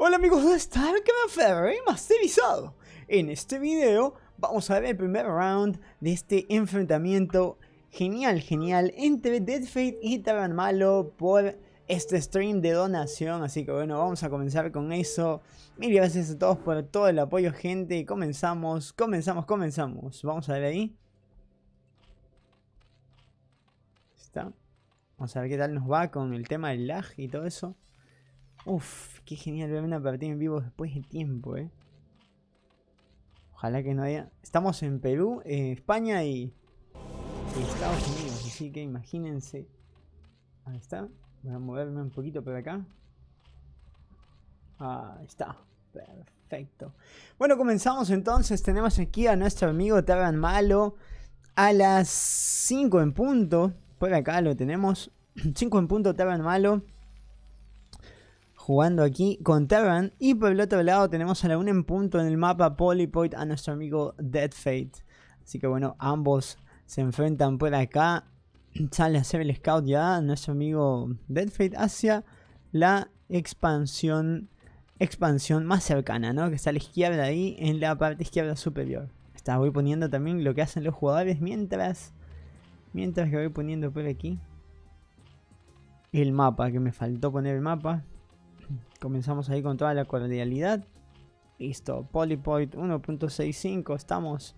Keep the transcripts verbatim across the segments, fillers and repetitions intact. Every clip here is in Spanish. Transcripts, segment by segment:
Hola amigos de StarCraftFerry masterizado. En este video vamos a ver el primer round de este enfrentamiento genial, genial entre Deadfate y Terran Malo por este stream de donación. Así que bueno, vamos a comenzar con eso. Mil gracias a todos por todo el apoyo, gente. Comenzamos, comenzamos, comenzamos. Vamos a ver ahí. Está. Vamos a ver qué tal nos va con el tema del lag y todo eso. Uff, qué genial ver una partida en vivo después de tiempo, eh. Ojalá que no haya... Estamos en Perú, eh, España y, y Estados Unidos, así que imagínense. Ahí está. Voy a moverme un poquito por acá. Ahí está. Perfecto. Bueno, comenzamos entonces. Tenemos aquí a nuestro amigo Terran Malo a las cinco en punto. Por acá lo tenemos. cinco en punto Terran Malo jugando aquí con Terran. Y por el otro lado tenemos a la una en punto en el mapa Polypoid a nuestro amigo Deadfate. Así que bueno, ambos se enfrentan por acá. Sale a hacer el scout ya nuestro amigo Deadfate hacia la expansión expansión más cercana, ¿no? Que está a la izquierda ahí, en la parte izquierda superior. Está, voy poniendo también lo que hacen los jugadores mientras mientras que voy poniendo por aquí el mapa, que me faltó poner el mapa. Comenzamos ahí con toda la cordialidad. Listo, Polypoid uno punto sesenta y cinco, estamos.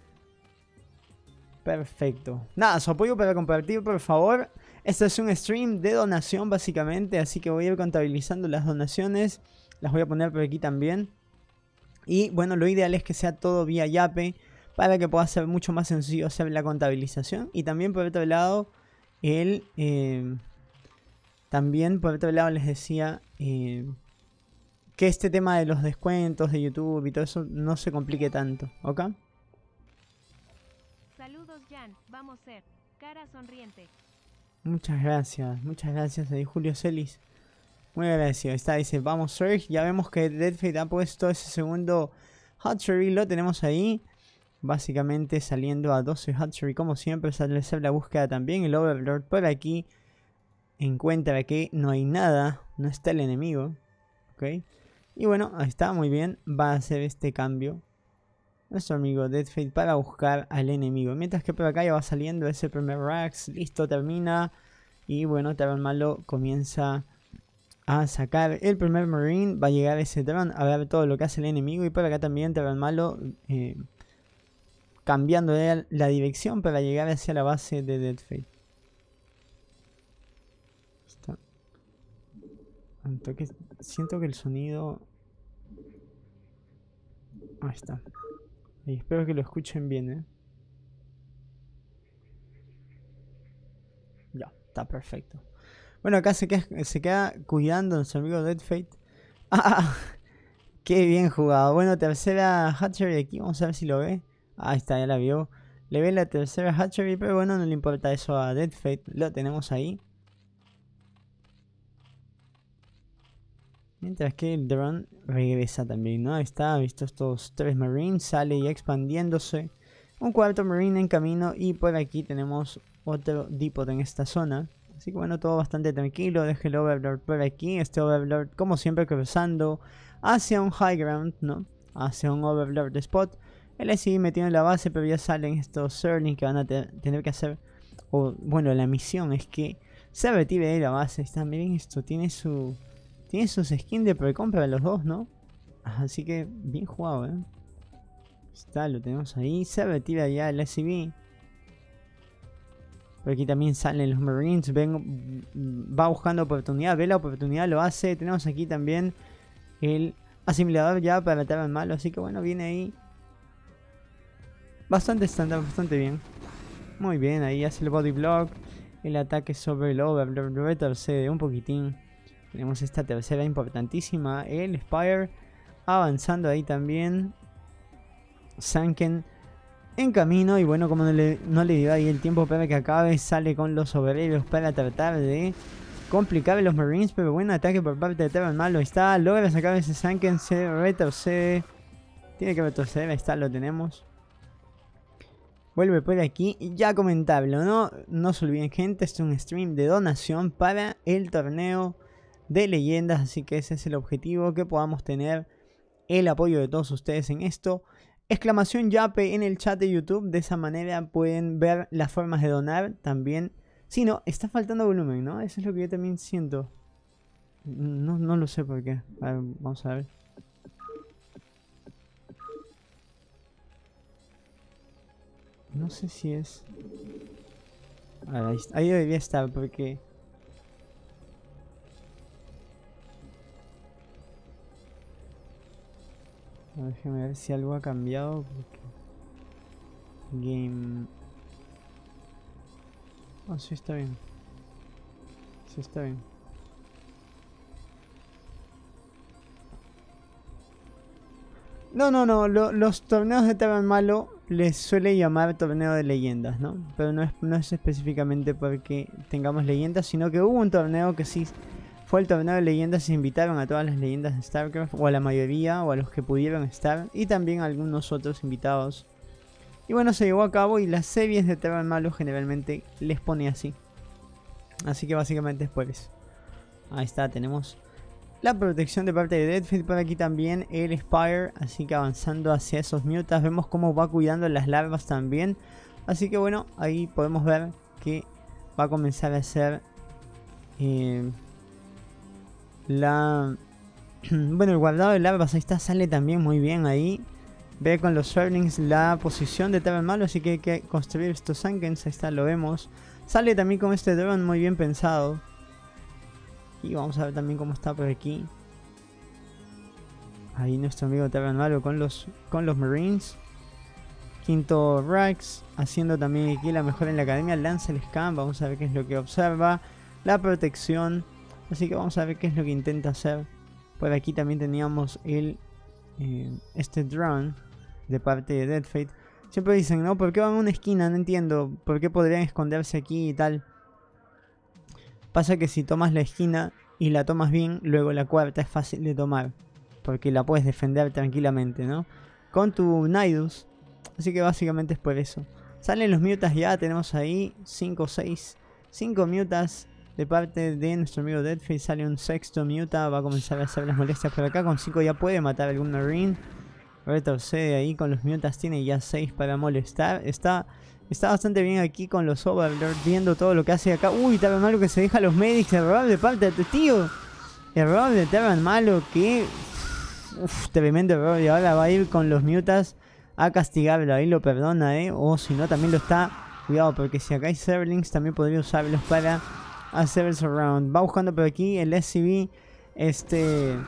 Perfecto. Nada, su apoyo para compartir, por favor. Este es un stream de donación, básicamente. Así que voy a ir contabilizando las donaciones. Las voy a poner por aquí también. Y bueno, lo ideal es que sea todo vía Yape, para que pueda ser mucho más sencillo hacer la contabilización. Y también por otro lado, el... Eh, también por otro lado les decía... Eh, que este tema de los descuentos de YouTube y todo eso no se complique tanto, ¿ok? Saludos, Jan. Vamos a ser cara sonriente. Muchas gracias, muchas gracias ahí Julio Celis. Muy agradecido. Está, dice, vamos Surge. Ya vemos que Deadfate ha puesto ese segundo Hatchery, lo tenemos ahí. Básicamente saliendo a doce Hatchery como siempre, sale a hacer la búsqueda también. El Overlord por aquí encuentra que no hay nada, no está el enemigo, ¿ok? Y bueno, ahí está, muy bien. Va a hacer este cambio nuestro amigo Deadfate para buscar al enemigo. Mientras que por acá ya va saliendo ese primer Rax. Listo, termina. Y bueno, Terran Malo comienza a sacar el primer Marine. Va a llegar ese Terran a ver todo lo que hace el enemigo. Y por acá también Terran Malo eh, cambiando de la dirección para llegar hacia la base de Deadfate. Está. Toque, siento que el sonido... Ahí está. Y espero que lo escuchen bien, ¿eh? Ya, está perfecto. Bueno, acá se queda, se queda cuidando nuestro amigo Deadfate. ¡Ah! ¡Qué bien jugado! Bueno, tercera Hatchery aquí. Vamos a ver si lo ve. Ahí está, ya la vio. Le ve la tercera Hatchery, pero bueno, no le importa eso a Deadfate. Lo tenemos ahí. Mientras que el drone regresa también, ¿no? Ahí está, visto estos tres Marines, sale ya expandiéndose. Un cuarto Marine en camino y por aquí tenemos otro Depot en esta zona. Así que bueno, todo bastante tranquilo. Deje el Overlord por aquí. Este Overlord, como siempre, cruzando hacia un High Ground, ¿no? Hacia un Overlord spot. Él sigue metido en la base, pero ya salen estos Zerling que van a te tener que hacer... O bueno, la misión es que se retire de la base. Está, miren esto, tiene su... Tiene sus skins de precompra de los dos, ¿no? Así que bien jugado, ¿eh? Está, lo tenemos ahí. Se retira ya el S C V. Por aquí también salen los Marines. Ven, va buscando oportunidad. Ve la oportunidad, lo hace. Tenemos aquí también el asimilador ya para Terran Malo. Así que bueno, viene ahí. Bastante estándar, bastante bien. Muy bien, ahí hace el body block. El ataque sobre el Overlord retrocede un poquitín. Tenemos esta tercera importantísima, el Spire, avanzando ahí también. Sanken en camino y bueno, como no le, no le dio ahí el tiempo para que acabe, sale con los obreros para tratar de complicar a los Marines. Pero buen ataque por parte de Terran Malo, ahí está, logra sacar ese Sanken, se retrocede. Tiene que retroceder, ahí está, lo tenemos. Vuelve por aquí y ya comentarlo, ¿no? No se olviden, gente, este es un stream de donación para el torneo de leyendas. Así que ese es el objetivo, que podamos tener el apoyo de todos ustedes en esto. Exclamación Yape en el chat de YouTube. De esa manera pueden ver las formas de donar también. Si no, está faltando volumen, ¿no? Eso es lo que yo también siento. No, no lo sé por qué. A ver, vamos a ver. No sé si es... A ver, ahí, ahí debería estar porque... A ver, déjame ver si algo ha cambiado. Porque... Game... Oh, sí está bien. Sí está bien. No, no, no. Lo, los torneos de Tavern Malo les suele llamar torneo de leyendas, ¿no? Pero no es, no es específicamente porque tengamos leyendas, sino que hubo un torneo que sí fue el torneo de leyendas. Se invitaron a todas las leyendas de StarCraft, o a la mayoría, o a los que pudieron estar, y también a algunos otros invitados. Y bueno, se llevó a cabo, y las series de Tavern Malo generalmente les pone así. Así que básicamente es por eso. Ahí está, tenemos la protección de parte de Deadfit. Por aquí también el Spire. Así que avanzando hacia esos mutas, vemos cómo va cuidando las larvas también. Así que bueno, ahí podemos ver que va a comenzar a hacer eh, la... bueno, el guardado de larvas. Ahí está, sale también muy bien ahí. Ve con los Zerglings la posición de Tavern Malo, así que hay que construir estos Sunkens. Ahí está, lo vemos. Sale también con este drone muy bien pensado. Y vamos a ver también cómo está por aquí. Ahí nuestro amigo Tavern Malo con los, con los Marines. Quinto Rax, haciendo también aquí la mejora en la academia. Lanza el scan, vamos a ver qué es lo que observa. La protección, así que vamos a ver qué es lo que intenta hacer. Por aquí también teníamos el eh, este drone de parte de Deadfate. Siempre dicen, ¿no? ¿Por qué van a una esquina? No entiendo. ¿Por qué podrían esconderse aquí y tal? Pasa que si tomas la esquina y la tomas bien, luego la cuarta es fácil de tomar. Porque la puedes defender tranquilamente, ¿no? Con tu Nidus. Así que básicamente es por eso. Salen los mutas ya, tenemos ahí cinco o seis. cinco mutas de parte de nuestro amigo Deadfate. Sale un sexto muta, va a comenzar a hacer las molestias por acá. Con cinco ya puede matar algún Marine. Retrocede ahí con los mutas, tiene ya seis para molestar. Está... Está bastante bien aquí con los Overlord, viendo todo lo que hace acá. Uy, Tavern Malo que se deja a los medics. Error de parte de tu tío. Error de Tavern Malo que... Uf, tremendo error. Y ahora va a ir con los mutas a castigarlo. Ahí lo perdona, eh. O si no, también lo está... Cuidado, porque si acá hay Zerglings, también podría usarlos para hacer el surround. Va buscando por aquí el S C V. Este...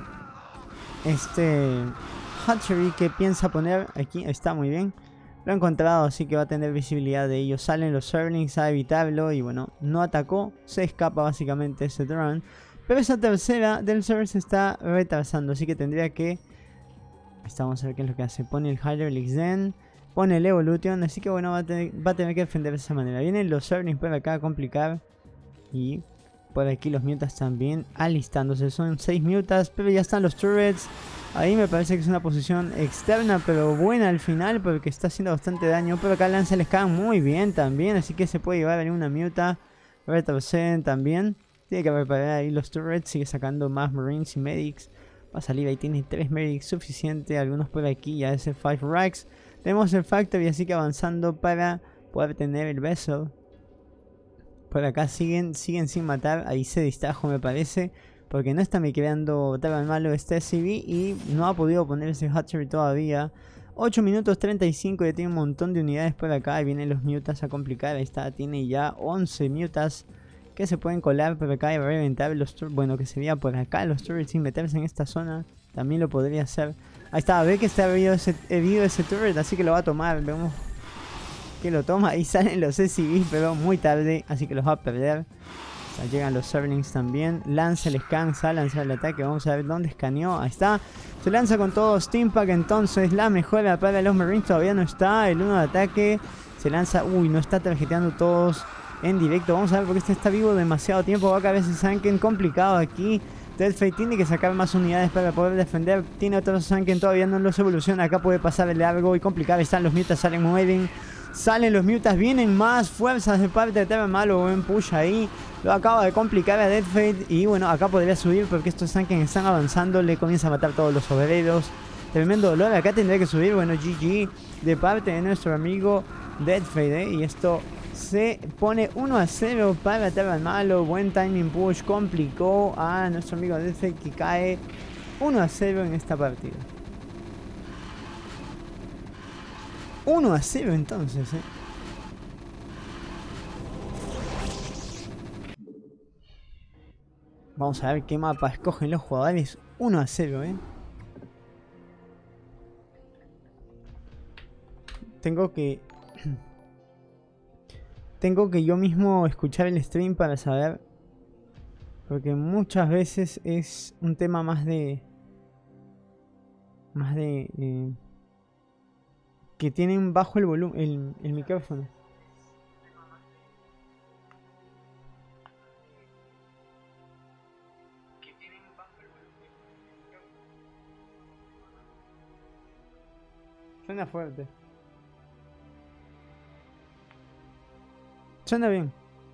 Este... Hatchery que piensa poner aquí. Está muy bien. Lo ha encontrado, así que va a tener visibilidad de ellos. Salen los Zerglings a evitarlo y bueno, no atacó. Se escapa básicamente ese drone. Pero esa tercera del server se está retrasando, así que tendría que... Ahí está, vamos a ver qué es lo que hace. Pone el Hydraulic Zen, pone el Evolution, así que bueno, va a tener, va a tener que defender de esa manera. Vienen los Zerglings por acá a complicar. Y por aquí los mutas también alistándose. Son seis mutas, pero ya están los turrets. Ahí me parece que es una posición externa, pero buena al final porque está haciendo bastante daño. Pero acá lanza el scan muy bien también, así que se puede llevar una muta. Retroceden también. Tiene que preparar ahí los turrets, sigue sacando más Marines y Medics. Va a salir ahí, tiene tres Medics suficiente, algunos por aquí, ya es el cinco Racks. Tenemos el Factory, así que avanzando para poder tener el Vessel. Por acá siguen, siguen sin matar, ahí se distrajo me parece. Porque no está me creando Tavern Malo este S C V y no ha podido poner ese Hatchery todavía. ocho minutos treinta y cinco, ya tiene un montón de unidades por acá. Y vienen los mutas a complicar. Ahí está, tiene ya once mutas que se pueden colar por acá y reventar los turrets. Bueno, que sería por acá los turrets sin meterse en esta zona. También lo podría hacer. Ahí está, ve que está herido ese, herido ese turret, así que lo va a tomar. Vemos que lo toma. Ahí salen los S C V, pero muy tarde, así que los va a perder. Llegan los Zerglings también. Lanza el scan, sale a lanzar el ataque. Vamos a ver dónde escaneó. Ahí está. Se lanza con todo Steampack. Entonces la mejora para los Marines todavía no está. El uno de ataque. Se lanza. Uy, no está tarjeteando todos en directo. Vamos a ver porque este está vivo demasiado tiempo. Va a caber ese Sunken complicado aquí. Deadfate tiene que sacar más unidades para poder defender. Tiene otros Sunken, todavía no los evoluciona. Acá puede pasar el largo y complicar. Están los mutas, salen mueven. Salen los mutas, vienen más fuerzas de parte de Terran Malo. Buen push ahí. Lo acaba de complicar a Deathfade. Y bueno, acá podría subir porque estos tanques están avanzando. Le comienza a matar todos los obreros. Tremendo dolor. Acá tendría que subir. Bueno, G G de parte de nuestro amigo Deathfade, ¿eh? Y esto se pone uno a cero para Terran Malo. Buen timing push. Complicó a nuestro amigo Deathfade, que cae uno a cero en esta partida. uno a cero entonces, ¿eh? Vamos a ver qué mapa escogen los jugadores. uno a cero, ¿eh? Tengo que... Tengo que yo mismo escuchar el stream para saber. Porque muchas veces es un tema más de... Más de... Eh, que tienen bajo el volumen, el, el micrófono. Suena fuerte. Suena bien.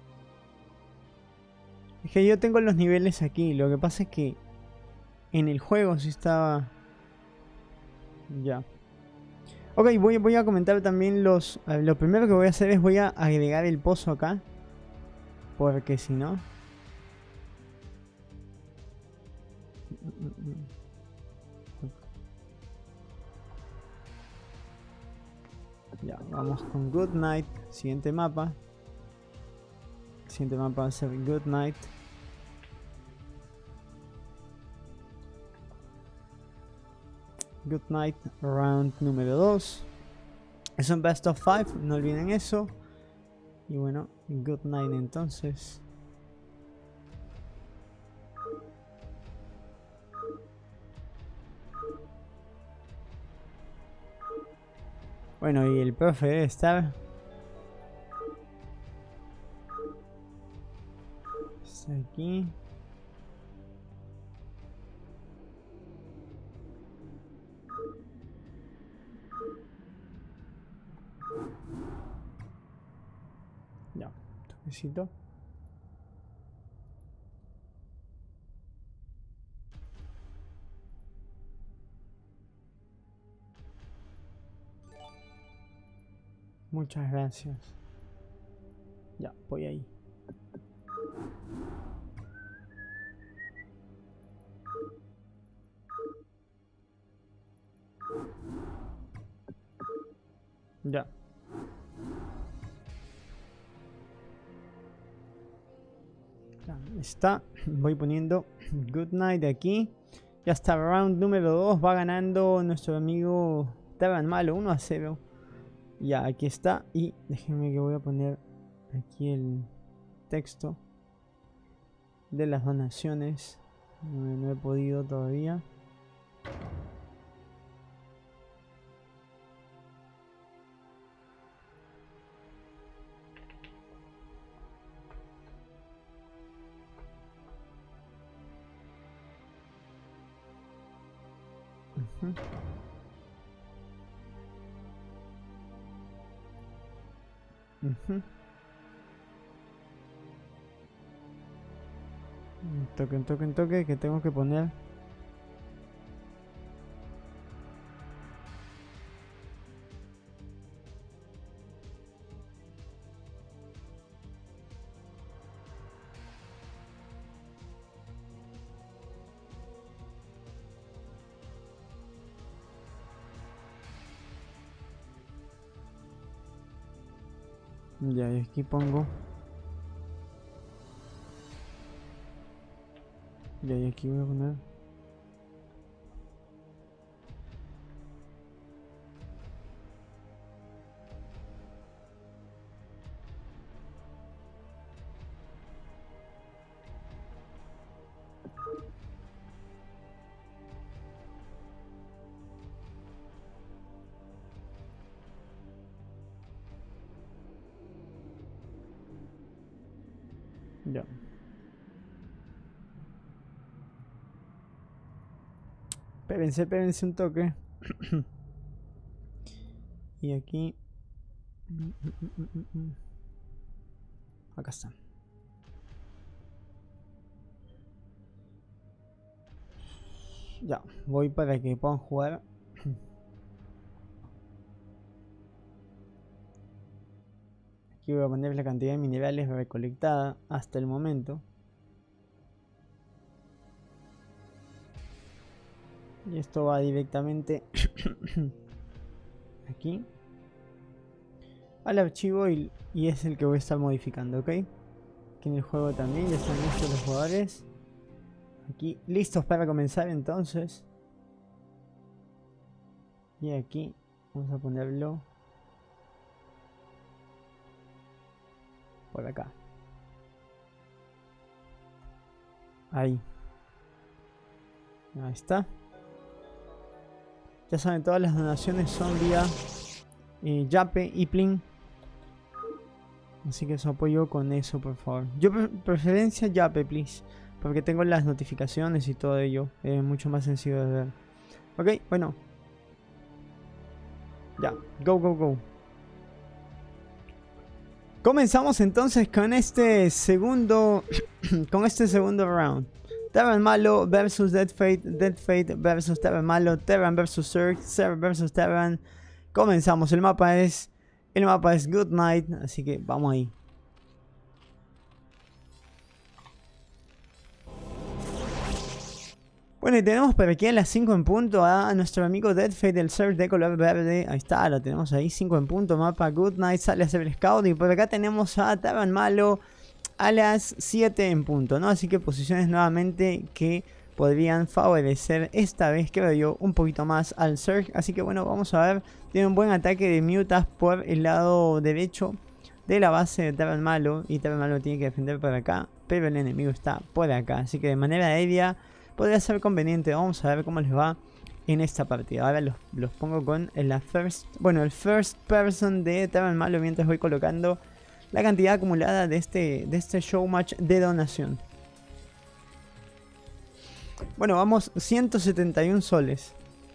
Es que yo tengo los niveles aquí. Lo que pasa es que en el juego sí estaba... Ya. Ok, voy, voy a comentar también los... eh, lo primero que voy a hacer es voy a agregar el pozo acá. Porque si no... Ya, vamos con Good Night. Siguiente mapa. Siguiente mapa va a ser Good Night. Good Night round número dos. Es un best of five, no olviden eso. Y bueno, Good Night entonces. Bueno, y el profe debe estar. Está aquí. Ya, toquecito. Muchas gracias. Ya, voy ahí. Ya. Ya está. Voy poniendo Good Night aquí. Ya está, round número dos. Va ganando nuestro amigo Terran Malo uno a cero. Ya, aquí está. Y déjenme que voy a poner aquí el texto de las donaciones. No, no he podido todavía. Uh-huh. Uh-huh. Toque, toque, toque, que tengo que poner. Ya, y aquí pongo. Ya, y aquí voy a poner. Ya. Espérense, espérense un toque. Y aquí. Mm, mm, mm, mm, mm. Acá está. Ya, voy para que puedan jugar. Aquí voy a poner la cantidad de minerales recolectada hasta el momento. Y esto va directamente aquí al archivo y, y es el que voy a estar modificando, ¿ok? Aquí en el juego también ya están listos los jugadores. Aquí listos para comenzar entonces. Y aquí vamos a ponerlo por acá. Ahí. Ahí está. Ya saben, todas las donaciones son vía eh, Yape y Plin. Así que su apoyo con eso, por favor. Yo pre preferencia Yape, please. Porque tengo las notificaciones y todo ello. Es mucho más sencillo de ver. Ok, bueno. Ya, go, go, go. Comenzamos entonces con este segundo con este segundo round. Terran Malo versus Dead Fate, Dead Fate versus Terran Malo, Terran versus Zerg, Zerg versus Terran. Comenzamos, el mapa es el mapa es Good Night, así que vamos ahí. Bueno, y tenemos por aquí a las cinco en punto a nuestro amigo Dead Fate del Zerg de color verde. Ahí está, lo tenemos ahí, cinco en punto, mapa Good Night, sale a hacer el scout. Y por acá tenemos a Terran Malo a las siete en punto, ¿no? Así que posiciones nuevamente que podrían favorecer esta vez, creo yo, un poquito más al Zerg. Así que bueno, vamos a ver. Tiene un buen ataque de Mutas por el lado derecho de la base de Terran Malo. Y Terran Malo tiene que defender por acá, pero el enemigo está por acá. Así que de manera aérea podría ser conveniente. Vamos a ver cómo les va en esta partida. Ahora los, los pongo con la first, bueno, el first person de Terran Malo mientras voy colocando la cantidad acumulada de este, de este show match de donación. Bueno, vamos ciento setenta y uno soles.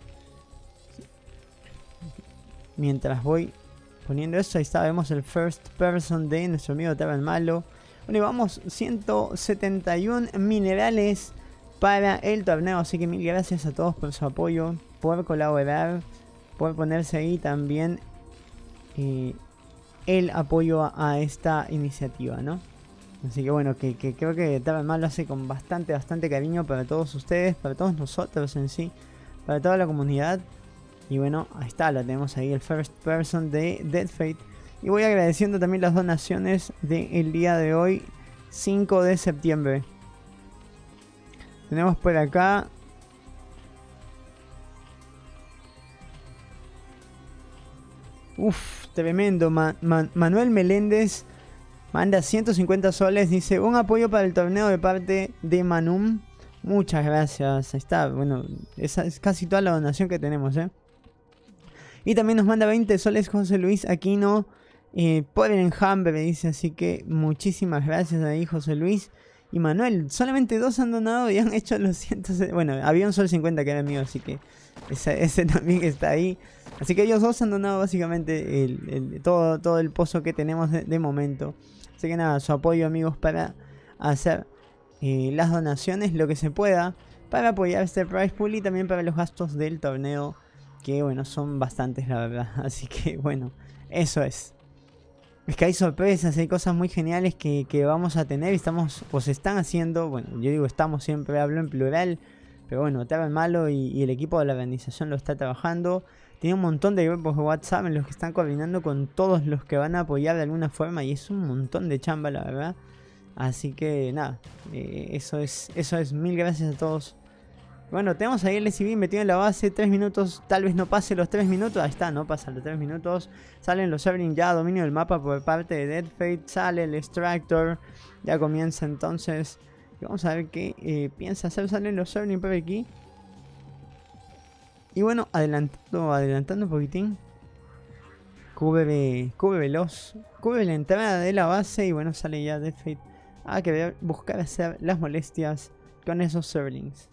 Mientras voy poniendo eso, ahí está, vemos el first person de nuestro amigo Terran Malo. Bueno, y vamos ciento setenta y uno minerales para el torneo. Así que mil gracias a todos por su apoyo, por colaborar, por ponerse ahí también eh, el apoyo a, a esta iniciativa, ¿no? Así que bueno, que, que creo que Terran Malo lo hace con bastante, bastante cariño para todos ustedes, para todos nosotros en sí, para toda la comunidad. Y bueno, ahí está, lo tenemos ahí, el first person de Dead Fate. Y voy agradeciendo también las donaciones del día de hoy, cinco de septiembre. Tenemos por acá Uf, tremendo. Ma Ma Manuel Meléndez manda ciento cincuenta soles. Dice, un apoyo para el torneo de parte de Manum. Muchas gracias. Ahí está. Bueno, esa es casi toda la donación que tenemos, ¿eh? Y también nos manda veinte soles José Luis Aquino eh, por el enjambre, dice. Así que muchísimas gracias ahí, José Luis. Y Manuel, solamente dos han donado y han hecho los ciento... Bueno, había un sol cincuenta que era mío, así que ese, ese también está ahí. Así que ellos dos han donado básicamente el, el, todo, todo el pozo que tenemos de, de momento. Así que nada, su apoyo, amigos, para hacer eh, las donaciones, lo que se pueda, para apoyar este prize pool y también para los gastos del torneo, que bueno, son bastantes la verdad. Así que bueno, eso es. Es que hay sorpresas, hay cosas muy geniales que, que vamos a tener y estamos, o se están haciendo. Bueno, yo digo estamos, siempre hablo en plural. Pero bueno, Terran Malo y, y el equipo de la organización lo está trabajando. Tiene un montón de grupos de WhatsApp en los que están coordinando con todos los que van a apoyar de alguna forma. Y es un montón de chamba, la verdad. Así que nada, eh, eso es eso es mil gracias a todos. Bueno, tenemos ahí el S C V metido en la base, tres minutos, tal vez no pase los tres minutos, ahí está, no pasa los tres minutos. Salen los Zerglings ya, dominio del mapa por parte de Dead Fate, sale el Extractor, ya comienza entonces. Y vamos a ver qué eh, piensa hacer, salen los Zerglings por aquí. Y bueno, adelantando, adelantando un poquitín. Cubre, cubre veloz, cubre la entrada de la base y bueno, sale ya Dead Fate a querer buscar hacer las molestias con esos Zerglings.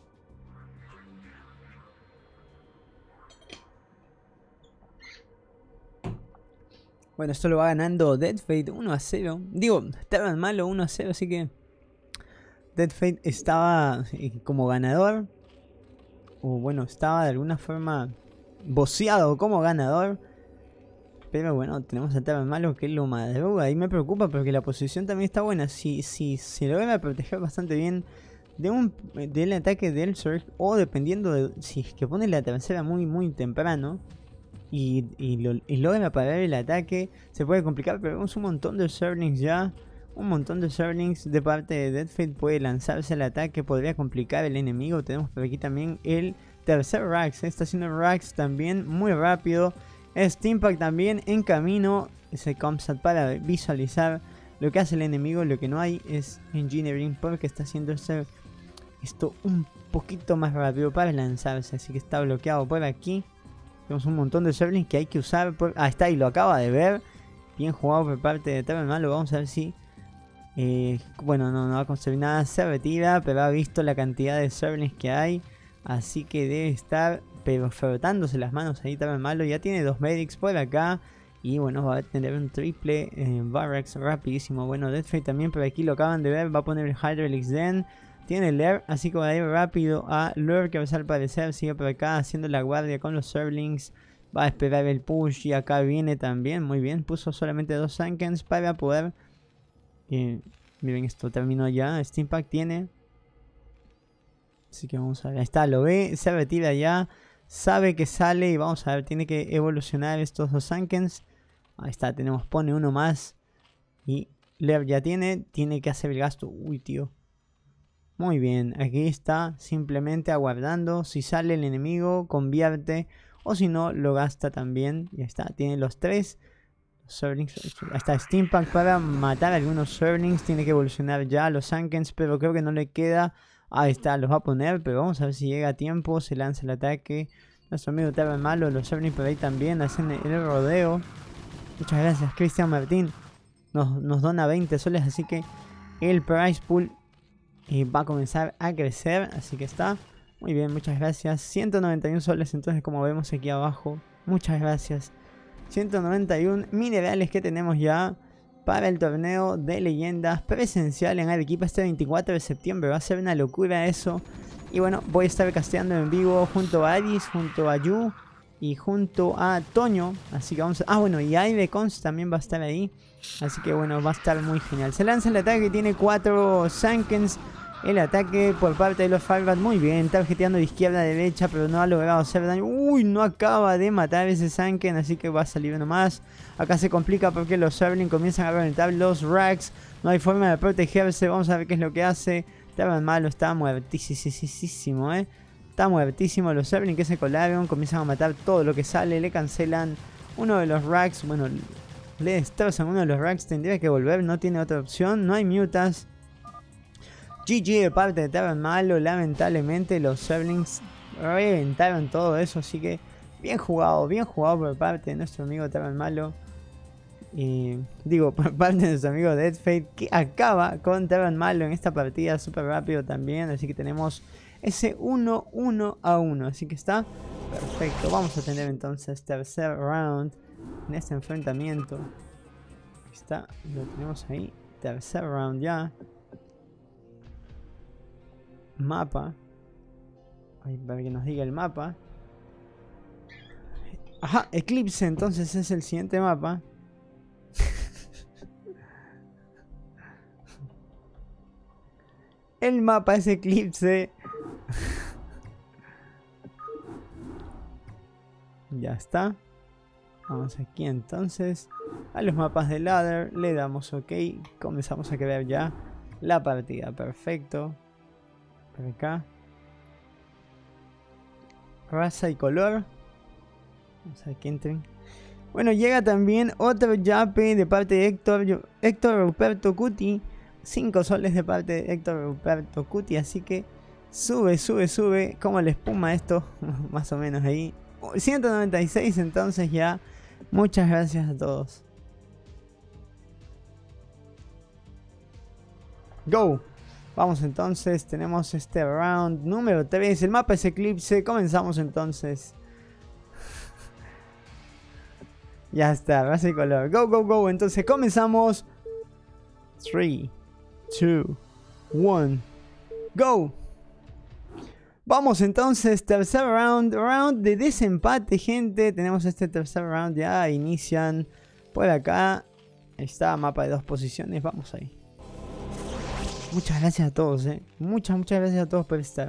Bueno, esto lo va ganando Dead Fate uno a cero. Digo, estaba malo uno a cero, así que Dead Fate estaba eh, como ganador. O bueno, estaba de alguna forma boceado como ganador. Pero bueno, tenemos a Taban Malo que lo madruga. Y me preocupa porque la posición también está buena. Si, si se logra proteger bastante bien de un del ataque del Surge, o dependiendo de si es que pone la tercera muy muy temprano y, y, lo, y logra parar el ataque, se puede complicar. Pero vemos un montón de Zerglings ya. Un montón de Zerglings de parte de Dead Fate puede lanzarse al ataque, podría complicar el enemigo. Tenemos por aquí también el tercer Rax, ¿eh? Está haciendo Rax también muy rápido. Steampack también en camino, ese Comsat para visualizar lo que hace el enemigo. Lo que no hay es Engineering porque está haciendo este, esto un poquito más rápido para lanzarse, así que está bloqueado por aquí. Tenemos un montón de Zerglings que hay que usar por... Ah, está, y lo acaba de ver. Bien jugado por parte de Taban Malo. Vamos a ver si... Eh, bueno, no, no va a conseguir nada, se retira, pero ha visto la cantidad de Zerglings que hay, así que debe estar pero frotándose las manos ahí. Taban Malo ya tiene dos medics por acá y bueno, va a tener un triple eh, barracks rapidísimo. Bueno, Dead Fate también por aquí lo acaban de ver, va a poner el Hydraulics Den, tiene el Air, así que va a ir rápido a Lure, que al parecer sigue por acá haciendo la guardia con los Zerglings. Va a esperar el push y acá viene también, muy bien, puso solamente dos Sankens para poder... Eh, miren, esto terminó ya. Steampack tiene. Así que vamos a ver. Ahí está, lo ve. Se retira ya. Sabe que sale. Y vamos a ver. Tiene que evolucionar estos dos Sankens. Ahí está. Tenemos. Pone uno más. Y Lev ya tiene. Tiene que hacer el gasto. Uy, tío. Muy bien. Aquí está. Simplemente aguardando. Si sale el enemigo, convierte. O si no, lo gasta también. Ya está. Tiene los tres. Zerglings, hasta Steampack para matar a algunos Zerglings. Tiene que evolucionar ya los Sankens, pero creo que no le queda. Ahí está, los va a poner, pero vamos a ver si llega a tiempo. Se lanza el ataque. Nuestro amigo Taban Malo, los Zerglings por ahí también hacen el rodeo. Muchas gracias, Cristian Martín. Nos, nos dona veinte soles, así que el prize pool eh, va a comenzar a crecer. Así que está muy bien, muchas gracias. ciento noventa y uno soles, entonces, como vemos aquí abajo. Muchas gracias. ciento noventa y uno minerales que tenemos ya para el torneo de leyendas presencial en Arequipa este veinticuatro de septiembre. Va a ser una locura eso. Y bueno, voy a estar casteando en vivo junto a Aris, junto a Yu y junto a Toño. Así que vamos a... Ah, bueno, y Ivecons también va a estar ahí. Así que bueno, va a estar muy genial. Se lanza el ataque, tiene cuatro Sankens. El ataque por parte de los Firebat, muy bien, tarjeteando de izquierda a derecha, pero no ha logrado hacer daño. Uy, no acaba de matar ese Sanken, así que va a salir uno más. Acá se complica porque los Zerglings comienzan a reventar los Rags. No hay forma de protegerse, vamos a ver qué es lo que hace. Taban Malo está muertísimo, eh. Está muertísimo, los Zerglings que se colaron, comienzan a matar todo lo que sale, le cancelan uno de los Rags. Bueno, le destrozan uno de los Rags, tendría que volver, no tiene otra opción, no hay mutas. G G de parte de Taban Malo, lamentablemente los Zerglings reventaron todo eso, así que bien jugado, bien jugado por parte de nuestro amigo Taban Malo. Y digo, por parte de nuestro amigo Dead Fate, que acaba con Taban Malo en esta partida súper rápido también, así que tenemos ese uno uno a uno, así que está perfecto. Vamos a tener entonces tercer round en este enfrentamiento. Ahí está, lo tenemos ahí, tercer round ya. Mapa. Ahí, para que nos diga el mapa. Ajá, Eclipse, entonces es el siguiente mapa. El mapa es Eclipse. Ya está. Vamos aquí entonces a los mapas de ladder. Le damos OK. Comenzamos a crear ya la partida. Perfecto. Por acá. Raza y color. Vamos a ver que entren. Bueno, llega también otro yape de parte de Héctor, Héctor Ruperto Cuti. cinco soles de parte de Héctor Ruperto Cuti. Así que sube, sube, sube. Como la espuma esto. Más o menos ahí. ciento noventa y seis entonces ya. Muchas gracias a todos. Go. Vamos entonces, tenemos este round número tres, el mapa es Eclipse, comenzamos entonces. Ya está, base y color. Go, go, go. Entonces comenzamos. tres, dos, uno. Go. Vamos entonces, tercer round. Round de desempate, gente. Tenemos este tercer round ya. Inician por acá. Ahí está, mapa de dos posiciones. Vamos ahí. Muchas gracias a todos, eh. Muchas, muchas gracias a todos por estar.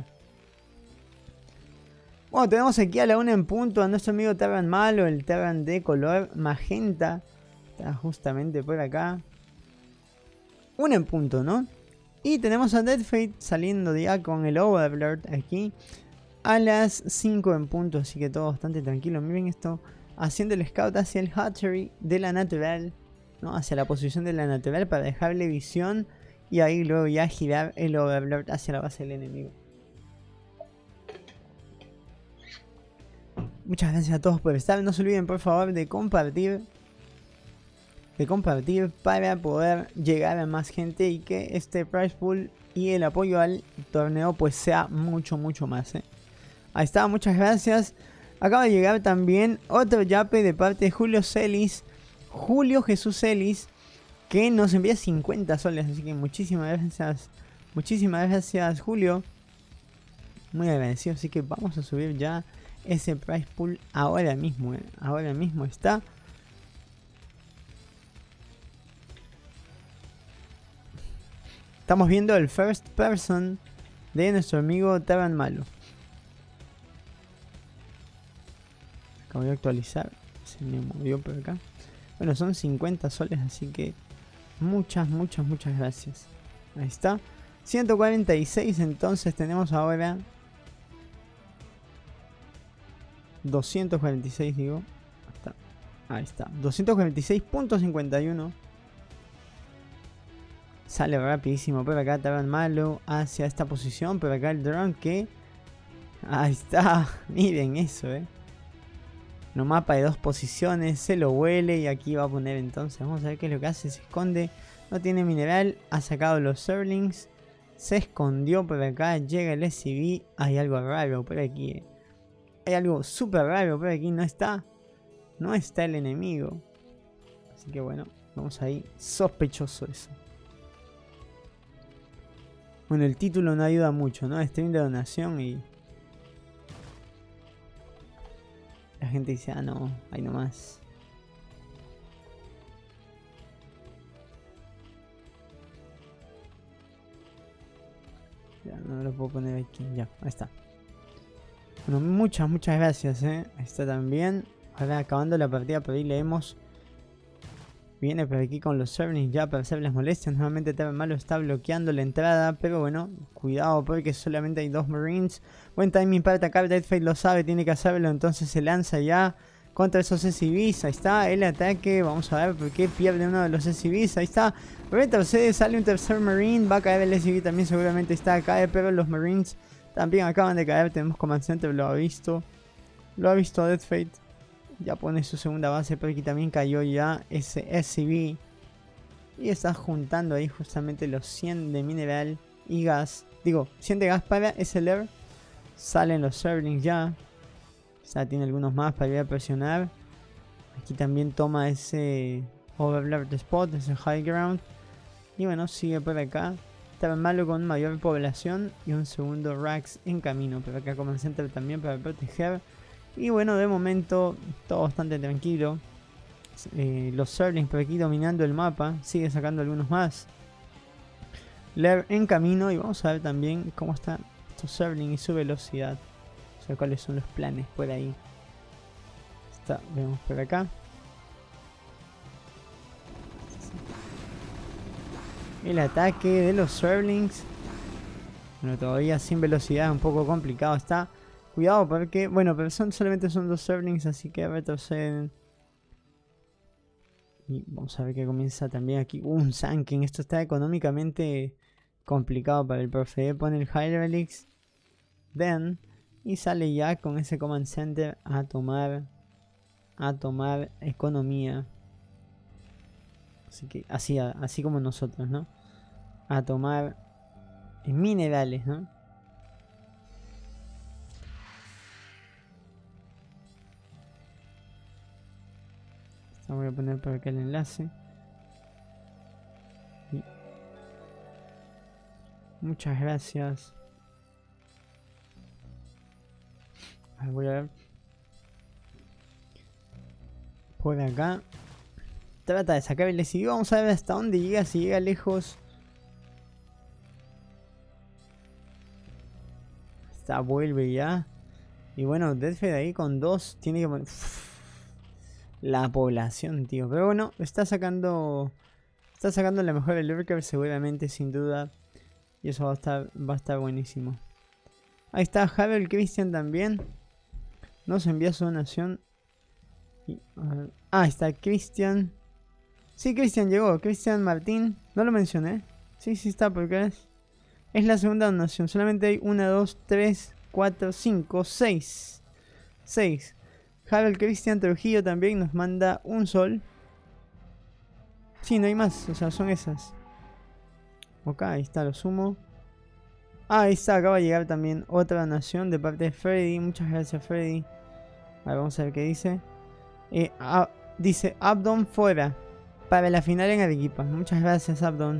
Bueno, tenemos aquí a la una en punto a nuestro amigo Terran Malo, el Terran de color magenta. Está justamente por acá. Una en punto, ¿no? Y tenemos a Dead Fate saliendo ya con el Overlord aquí a las cinco en punto. Así que todo bastante tranquilo. Miren esto. Haciendo el scout hacia el hatchery de la natural, ¿no? Hacia la posición de la natural para dejarle visión. Y ahí luego ya girar el Overlord hacia la base del enemigo. Muchas gracias a todos por estar. No se olviden por favor de compartir. De compartir para poder llegar a más gente y que este prize pool y el apoyo al torneo pues sea mucho mucho más, ¿eh? Ahí está, muchas gracias. Acaba de llegar también otro yape de parte de Julio Celis. Julio Jesús Celis. Que nos envía cincuenta soles. Así que muchísimas gracias. Muchísimas gracias Julio. Muy agradecido. Así que vamos a subir ya ese prize pool ahora mismo, ¿eh? Ahora mismo está. Estamos viendo el first person de nuestro amigo Terran Malo. Acabo de actualizar. Se me movió por acá. Bueno, son cincuenta soles, así que muchas, muchas, muchas gracias. Ahí está. ciento cuarenta y seis, entonces tenemos ahora doscientos cuarenta y seis, digo. Ahí está. doscientos cuarenta y seis punto cincuenta y uno. Sale rapidísimo por acá Terran Malo hacia esta posición. Por acá el drone que... Ahí está. Miren eso, eh. No mapa de dos posiciones. Se lo huele y aquí va a poner entonces. Vamos a ver qué es lo que hace. Se esconde. No tiene mineral. Ha sacado los Zerglings. Se escondió por acá. Llega el S C V. Hay algo raro por aquí, eh. Hay algo súper raro por aquí. No está. No está el enemigo. Así que bueno. Vamos ahí. Sospechoso eso. Bueno, el título no ayuda mucho, ¿no? Stream de donación y... La gente dice, ah, no, ahí nomás. Ya, no lo puedo poner aquí, ya, ahí está. Bueno, muchas, muchas gracias, ¿eh? Ahí está también. Ahora acabando la partida, por ahí leemos... Viene por aquí con los Zerglings ya para hacerles molestias. Nuevamente Terran Malo está bloqueando la entrada. Pero bueno, cuidado porque solamente hay dos Marines. Buen timing para atacar. Dead Fate lo sabe, tiene que hacerlo. Entonces se lanza ya contra esos S C Vs. Ahí está el ataque. Vamos a ver por qué pierde uno de los S C Vs. Ahí está. Retrocede, sale un tercer Marine. Va a caer el S C V también, seguramente está. Cae, pero los Marines también acaban de caer. Tenemos Command Center, lo ha visto. Lo ha visto Dead Fate. Ya pone su segunda base, pero aquí también cayó ya ese S C V. Y está juntando ahí justamente los cien de mineral y gas. Digo, cien de gas para S L R. Salen los Zerglings ya. Ya tiene algunos más para ir a presionar. Aquí también toma ese Overlord Spot, ese High Ground. Y bueno, sigue por acá. Está malo con mayor población y un segundo Rax en camino. Pero acá Command Center también para proteger. Y bueno, de momento todo bastante tranquilo. Eh, los Zerglings por aquí dominando el mapa. Sigue sacando algunos más. Lair en camino. Y vamos a ver también cómo están estos Zerglings y su velocidad. O sea, cuáles son los planes por ahí. Está, vemos por acá. El ataque de los Zerglings. Bueno, todavía sin velocidad, un poco complicado está. Cuidado porque, bueno, pero son, solamente son dos Zerglings, así que retroceden. Y vamos a ver que comienza también aquí. Uh, un Sanken. Esto está económicamente complicado para el profe. Pone el High Relics. Then. Y sale ya con ese Command Center a tomar. A tomar economía. Así que así, así como nosotros, ¿no? A tomar minerales, ¿no? Ya voy a poner por acá el enlace. Y muchas gracias. A ver, voy a ver. Por acá. Trata de sacar el S I V. Vamos a ver hasta dónde llega. Si llega lejos. Está, vuelve ya. Y bueno, Deadfade ahí con dos. Tiene que poner... Uf, la población, tío. Pero bueno, está sacando... Está sacando la mejor del lurker seguramente, sin duda. Y eso va a estar, va a estar buenísimo. Ahí está Havel Christian también. Nos envía su donación. Y, uh, ah, ahí está Christian. Sí, Christian llegó. Christian Martín. No lo mencioné. Sí, sí está, porque es... Es la segunda donación. Solamente hay una, dos, tres, cuatro, cinco, seis. seis. Havel Christian Trujillo también nos manda un sol. Sí, no hay más. O sea, son esas. Ok, ahí está, lo sumo. Ah, ahí está, acaba de llegar también otra donación de parte de Freddy. Muchas gracias, Freddy. A ver, vamos a ver qué dice. Eh, ah, dice, Abdon fuera. Para la final en Arequipa. Muchas gracias, Abdon.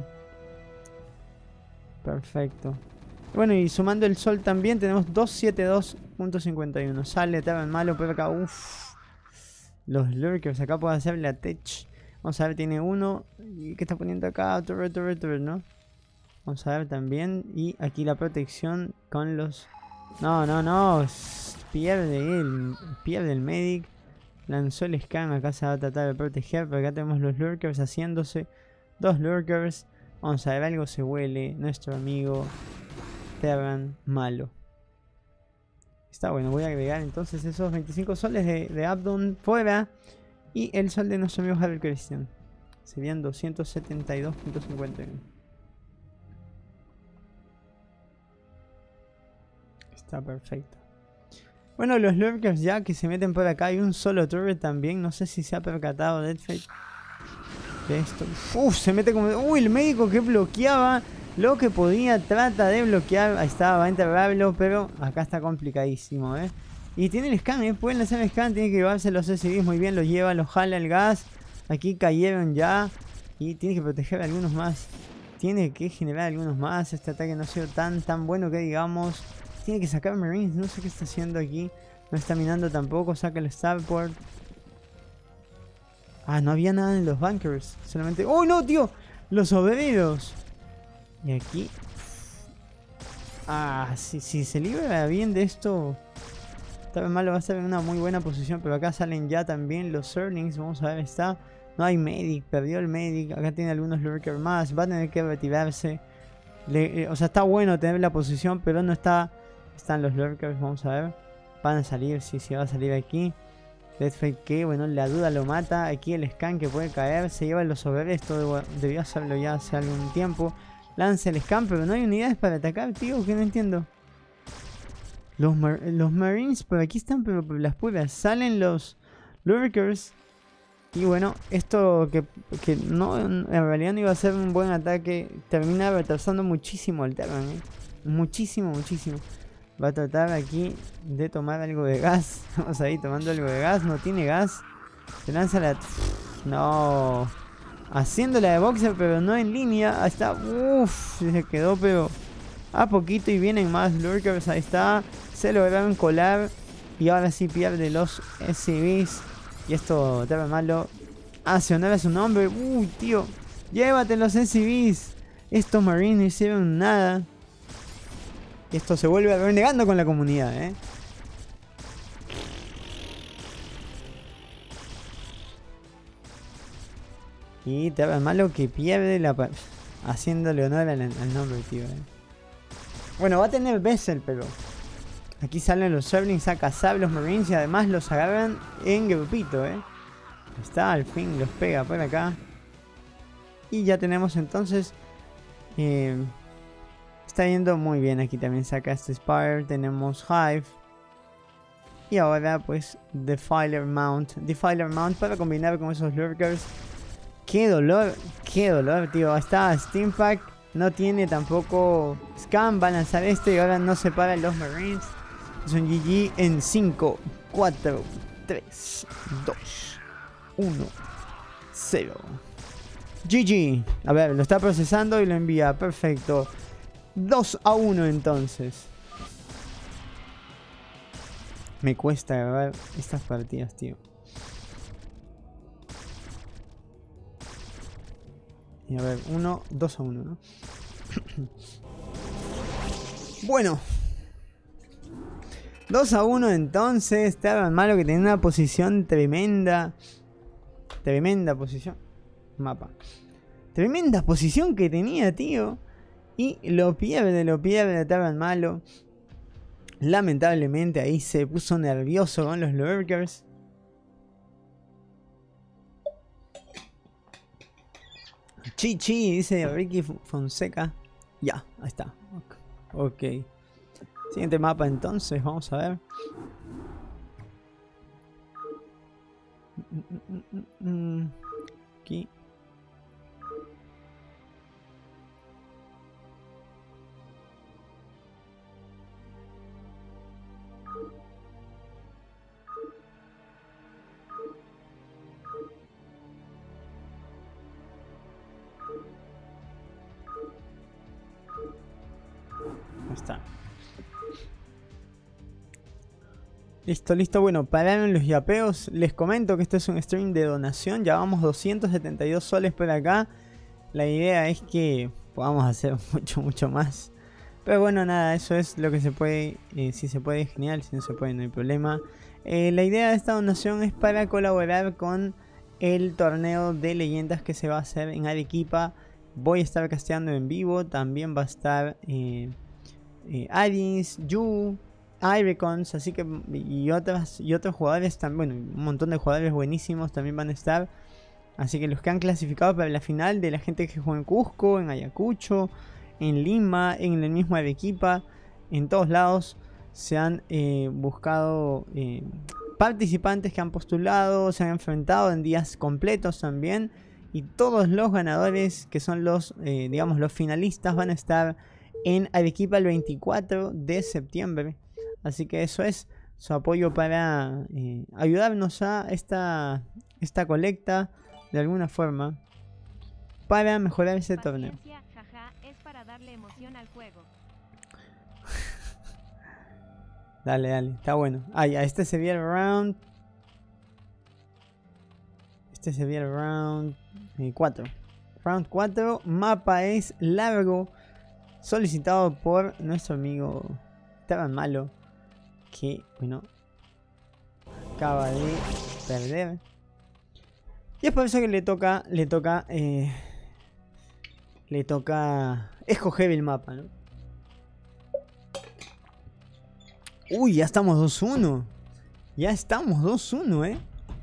Perfecto. Bueno, y sumando el sol también tenemos doscientos setenta y dos punto cincuenta y uno. Sale tan malo, pero acá, uff. Los lurkers, acá puedo hacer la tech. Vamos a ver, tiene uno. ¿Y qué está poniendo acá? Turret, turret, turret, ¿no? Vamos a ver también. Y aquí la protección con los... No, no, no. Pierde el, pierde el medic. Lanzó el scan. Acá se va a tratar de proteger. Pero acá tenemos los lurkers haciéndose. Dos lurkers. Vamos a ver, algo se huele. Nuestro amigo Terran malo. Está bueno, voy a agregar entonces esos veinticinco soles de, de Abdon fuera. Y el sol de nuestro amigo Havel Christian. Serían doscientos setenta y dos punto cincuenta y uno. Está perfecto. Bueno, los lurkers ya que se meten por acá. Hay un solo turret también. No sé si se ha percatado Deadfade de esto. Uf, se mete como... Uy, el médico que bloqueaba lo que podía. Trata de bloquear. Ahí está, va a enterrarlo. Pero acá está complicadísimo, ¿eh? Y tiene el scan, ¿eh? Pueden hacer el scan. Tiene que llevarse los S Vs muy bien. Los lleva, los jala el gas. Aquí cayeron ya. Y tiene que proteger a algunos más. Tiene que generar algunos más. Este ataque no ha sido tan, tan bueno que digamos. Tiene que sacar Marines. No sé qué está haciendo aquí. No está minando tampoco. Saca el Starport. Ah, no había nada en los bunkers. Solamente... ¡Oh, no, tío! Los obreros. Y aquí... Ah, si, si se libra bien de esto... Tal vez malo va a estar en una muy buena posición. Pero acá salen ya también los Zerlings. Vamos a ver, está... No hay medic. Perdió el medic. Acá tiene algunos lurkers más. Va a tener que retirarse. Le, eh, o sea, está bueno tener la posición. Pero no está... Están los lurkers. Vamos a ver. Van a salir. Sí, sí, va a salir aquí. Deadfade que, bueno, la duda lo mata. Aquí el scan que puede caer. Se lleva los sobre. Esto debió hacerlo ya hace algún tiempo. Lanza el scan, pero no hay unidades para atacar, tío. Que no entiendo. Los, mar los Marines por aquí están, pero por las puras. Salen los lurkers. Y bueno, esto que, que no, en realidad no iba a ser un buen ataque. Termina retrasando muchísimo el Terran, ¿eh? Muchísimo, muchísimo. Va a tratar aquí de tomar algo de gas. Vamos ahí tomando algo de gas. No tiene gas. Se lanza la... No. Haciendo la de boxer, pero no en línea. Ahí está. Uff. Se quedó, pero a poquito. Y vienen más lurkers. Ahí está. Se lograron colar. Y ahora sí pierde los S Vs. Y esto, Terra malo, hace honor a su nombre. Uy, tío. Llévate los S Vs. Estos marines no hicieron nada. Y esto se vuelve renegando con la comunidad, ¿eh? Y Terra malo que pierde la... Haciéndole honor al, al nombre, tío, ¿eh? Bueno, va a tener Vessel, pero... Aquí salen los Zerlings a cazar los Marines y además los agarran en grupito, ¿eh? Está, al fin los pega por acá. Y ya tenemos entonces... Eh, está yendo muy bien. Aquí también saca este Spire. Tenemos Hive. Y ahora pues Defiler Mount. Defiler Mount para combinar con esos Lurkers. Qué dolor. Qué dolor, tío. Está Steampack. No tiene tampoco Scam. Va a lanzar este y ahora no se paran los Marines. Es un G G en cinco, cuatro, tres, dos, uno, cero. G G. A ver, lo está procesando y lo envía. Perfecto. dos a uno entonces. Me cuesta grabar estas partidas, tío. Y a ver, uno, dos a uno, ¿no? Bueno. dos a uno entonces. Estaba malo que tenía una posición tremenda. Tremenda posición. Mapa. Tremenda posición que tenía, tío. Y lo pierde, lo pierde. Estaba malo. Lamentablemente ahí se puso nervioso con los lurkers. Chi chi, dice Ricky Fonseca. Ya, ahí está. Ok. Siguiente mapa entonces, vamos a ver. Aquí. Está. Listo, listo. Bueno, pararon los yapeos. Les comento que esto es un stream de donación. Llevamos doscientos setenta y dos soles por acá. La idea es que podamos hacer mucho, mucho más. Pero bueno, nada, eso es lo que se puede. Eh, si se puede, genial. Si no se puede, no hay problema. Eh, la idea de esta donación es para colaborar con el torneo de leyendas que se va a hacer en Arequipa. Voy a estar casteando en vivo. También va a estar... Eh, Eh, Aris, Yu, Irecons, así que y otras y otros jugadores también, bueno, un montón de jugadores buenísimos también van a estar. Así que los que han clasificado para la final, de la gente que juega en Cusco, en Ayacucho, en Lima, en el mismo Arequipa, en todos lados se han eh, buscado eh, participantes que han postulado, se han enfrentado en días completos también, y todos los ganadores que son los eh, digamos los finalistas van a estar en Arequipa el veinticuatro de septiembre. Así que eso es su apoyo para eh, ayudarnos a esta, esta colecta de alguna forma para mejorar ese torneo. Jaja, es para darle emoción al juego. Dale, dale, está bueno. Ah, ya, este sería el round. Este sería el round cuatro. Round cuatro, mapa es largo. Solicitado por nuestro amigo Taban Malo, que bueno, acaba de perder. Y es por eso que le toca, le toca, eh, le toca escoger el mapa, ¿no? Uy, ya estamos dos uno. Ya estamos dos uno, eh.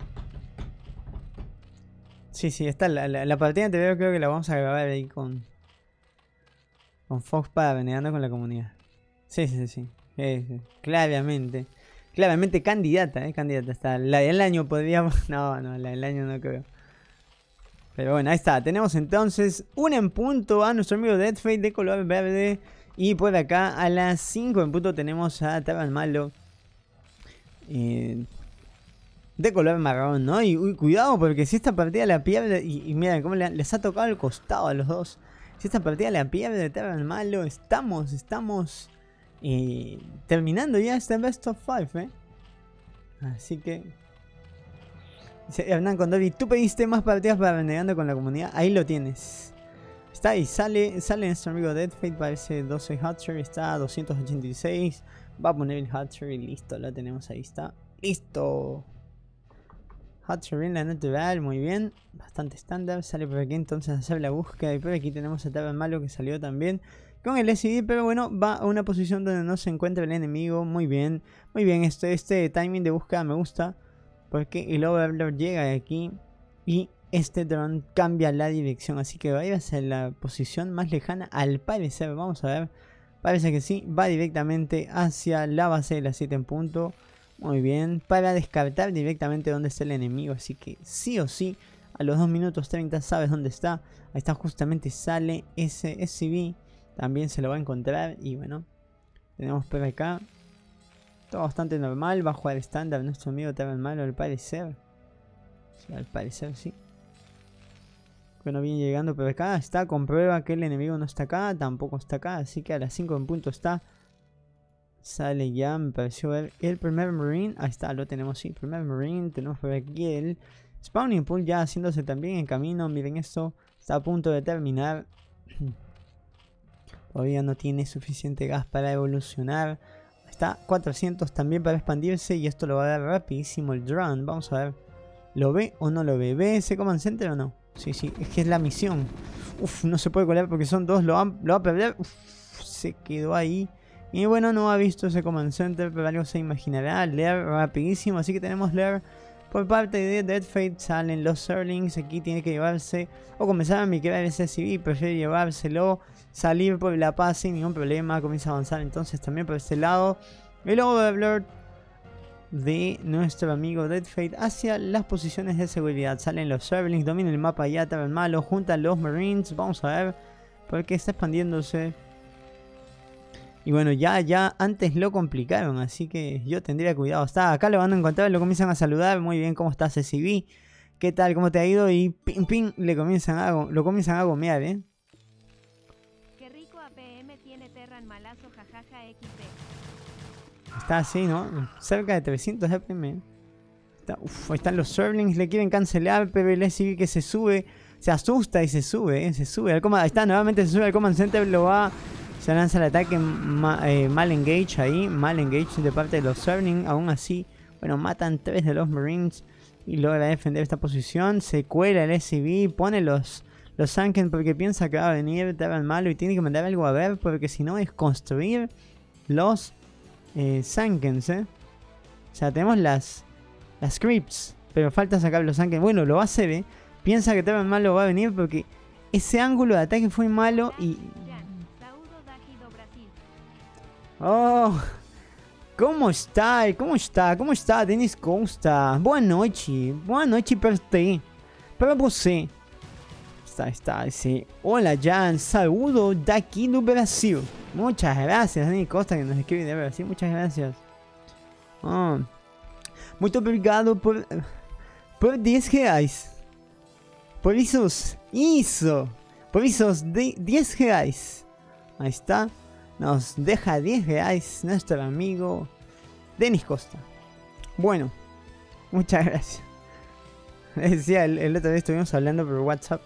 Sí, sí, está la, la, la partida anterior, creo que la vamos a grabar ahí con... Con Fox para renegando con la comunidad. Sí, sí, sí. sí, sí. Claramente. Claramente candidata, eh. Candidata. Hasta la del año podríamos. No, no, la del año no creo. Pero bueno, ahí está. Tenemos entonces un en punto a nuestro amigo Deadfate de color verde. Y por acá a las cinco en punto tenemos a Taban Malo. Eh, de color marrón, ¿no? Y uy, cuidado porque si esta partida la pierde. Y, y mira cómo le, les ha tocado el costado a los dos. Si esta partida la pierde de Taban Malo, estamos, estamos eh, terminando ya este Best of cinco, ¿eh? Así que... Dice Hernán Condori, tú pediste más partidas para renegando con la comunidad, ahí lo tienes. Está ahí, sale, sale nuestro amigo Deadfate para ese doce Hatchery, está a doscientos ochenta y seis. Va a poner el Hatchery, listo, lo tenemos, ahí está. ¡Listo! Hatchery en la natural, muy bien. Bastante estándar. Sale por aquí entonces a hacer la búsqueda. Y por aquí tenemos a Taban Malo que salió también con el S D. Pero bueno, va a una posición donde no se encuentra el enemigo. Muy bien. Muy bien. Este, este timing de búsqueda me gusta. Porque el Overlord llega de aquí. Y este dron cambia la dirección. Así que va a ir hacia la posición más lejana. Al parecer, vamos a ver. Parece que sí. Va directamente hacia la base de las siete en punto. Muy bien, para descartar directamente dónde está el enemigo, así que sí o sí, a los dos minutos treinta sabes dónde está. Ahí está, justamente sale ese S C V, también se lo va a encontrar. Y bueno, tenemos por acá todo bastante normal, va a jugar estándar nuestro amigo Taban Malo al parecer. Sí, al parecer sí. Bueno, viene llegando, pero acá está, comprueba que el enemigo no está acá, tampoco está acá, así que a las cinco en punto está. Sale ya, me pareció ver el primer Marine, ahí está, lo tenemos, sí, primer Marine, tenemos por aquí el Spawning Pool ya haciéndose también en camino, miren esto, está a punto de terminar. Todavía no tiene suficiente gas para evolucionar, está cuatrocientos también para expandirse y esto lo va a dar rapidísimo el drone, vamos a ver, ¿lo ve o no lo ve? ¿Ve ese Command Center o no? Sí, sí, es que es la misión. Uf, no se puede colar porque son dos, lo va, lo va a perder. Uf, se quedó ahí. Y bueno, no ha visto ese Command Center, pero algo se imaginará. Leer rapidísimo, así que tenemos Leer. Por parte de Dead Fate salen los Zerlings. Aquí tiene que llevarse, o comenzar a migrar ese S C V, prefiere llevárselo. Salir por la paz sin ningún problema. Comienza a avanzar entonces también por este lado. El Overlord de nuestro amigo Dead Fate hacia las posiciones de seguridad. Salen los Zerlings, domina el mapa ya, Taberna Malo, juntan los Marines. Vamos a ver, porque está expandiéndose. Y bueno, ya, ya antes lo complicaron, así que yo tendría cuidado. Está acá, lo van a encontrar, lo comienzan a saludar. Muy bien, ¿cómo estás, S C V? ¿Qué tal? ¿Cómo te ha ido? Y ping, ping, le comienzan a, lo comienzan a gomear, ¿eh? Qué rico A P M tiene Terran Malazo, jajaja, equis de. Está así, ¿no? Cerca de trescientos A P M. Está, uf, ahí están los Zerlings, le quieren cancelar, pero el S C V que se sube, se asusta y se sube, ¿eh? Se sube. Al command, ahí está, nuevamente se sube al Command Center, lo va, se lanza el ataque ma, eh, mal engage ahí, mal engage de parte de los Zerlings. Aún así, bueno, matan tres de los Marines y logra defender esta posición. Se cuela el S C V, pone los, los Sunken porque piensa que va a venir Taberna Malo y tiene que mandar algo a ver, porque si no es construir los Eh, Sankens, eh. O sea, tenemos las las scripts, pero falta sacar los Sankens. Bueno, lo va a hacer, eh. Piensa que Taberna Malo va a venir porque ese ángulo de ataque fue malo y... Oh, ¿cómo está? ¿Cómo está? ¿Cómo está, Denis Costa? Boa noite. Boa noite para usted. Para você. Está, está, dice, hola Jan, saludo de aquí do Brasil. Muchas gracias, Denis Costa, que nos escribe de Brasil, muchas gracias. Oh, muito obrigado por, por diez reais. Por esos, eso, por esos diez reais. Ahí está, nos deja diez reais nuestro amigo Denis Costa. Bueno, muchas gracias. Decía, el, el otro día estuvimos hablando por WhatsApp.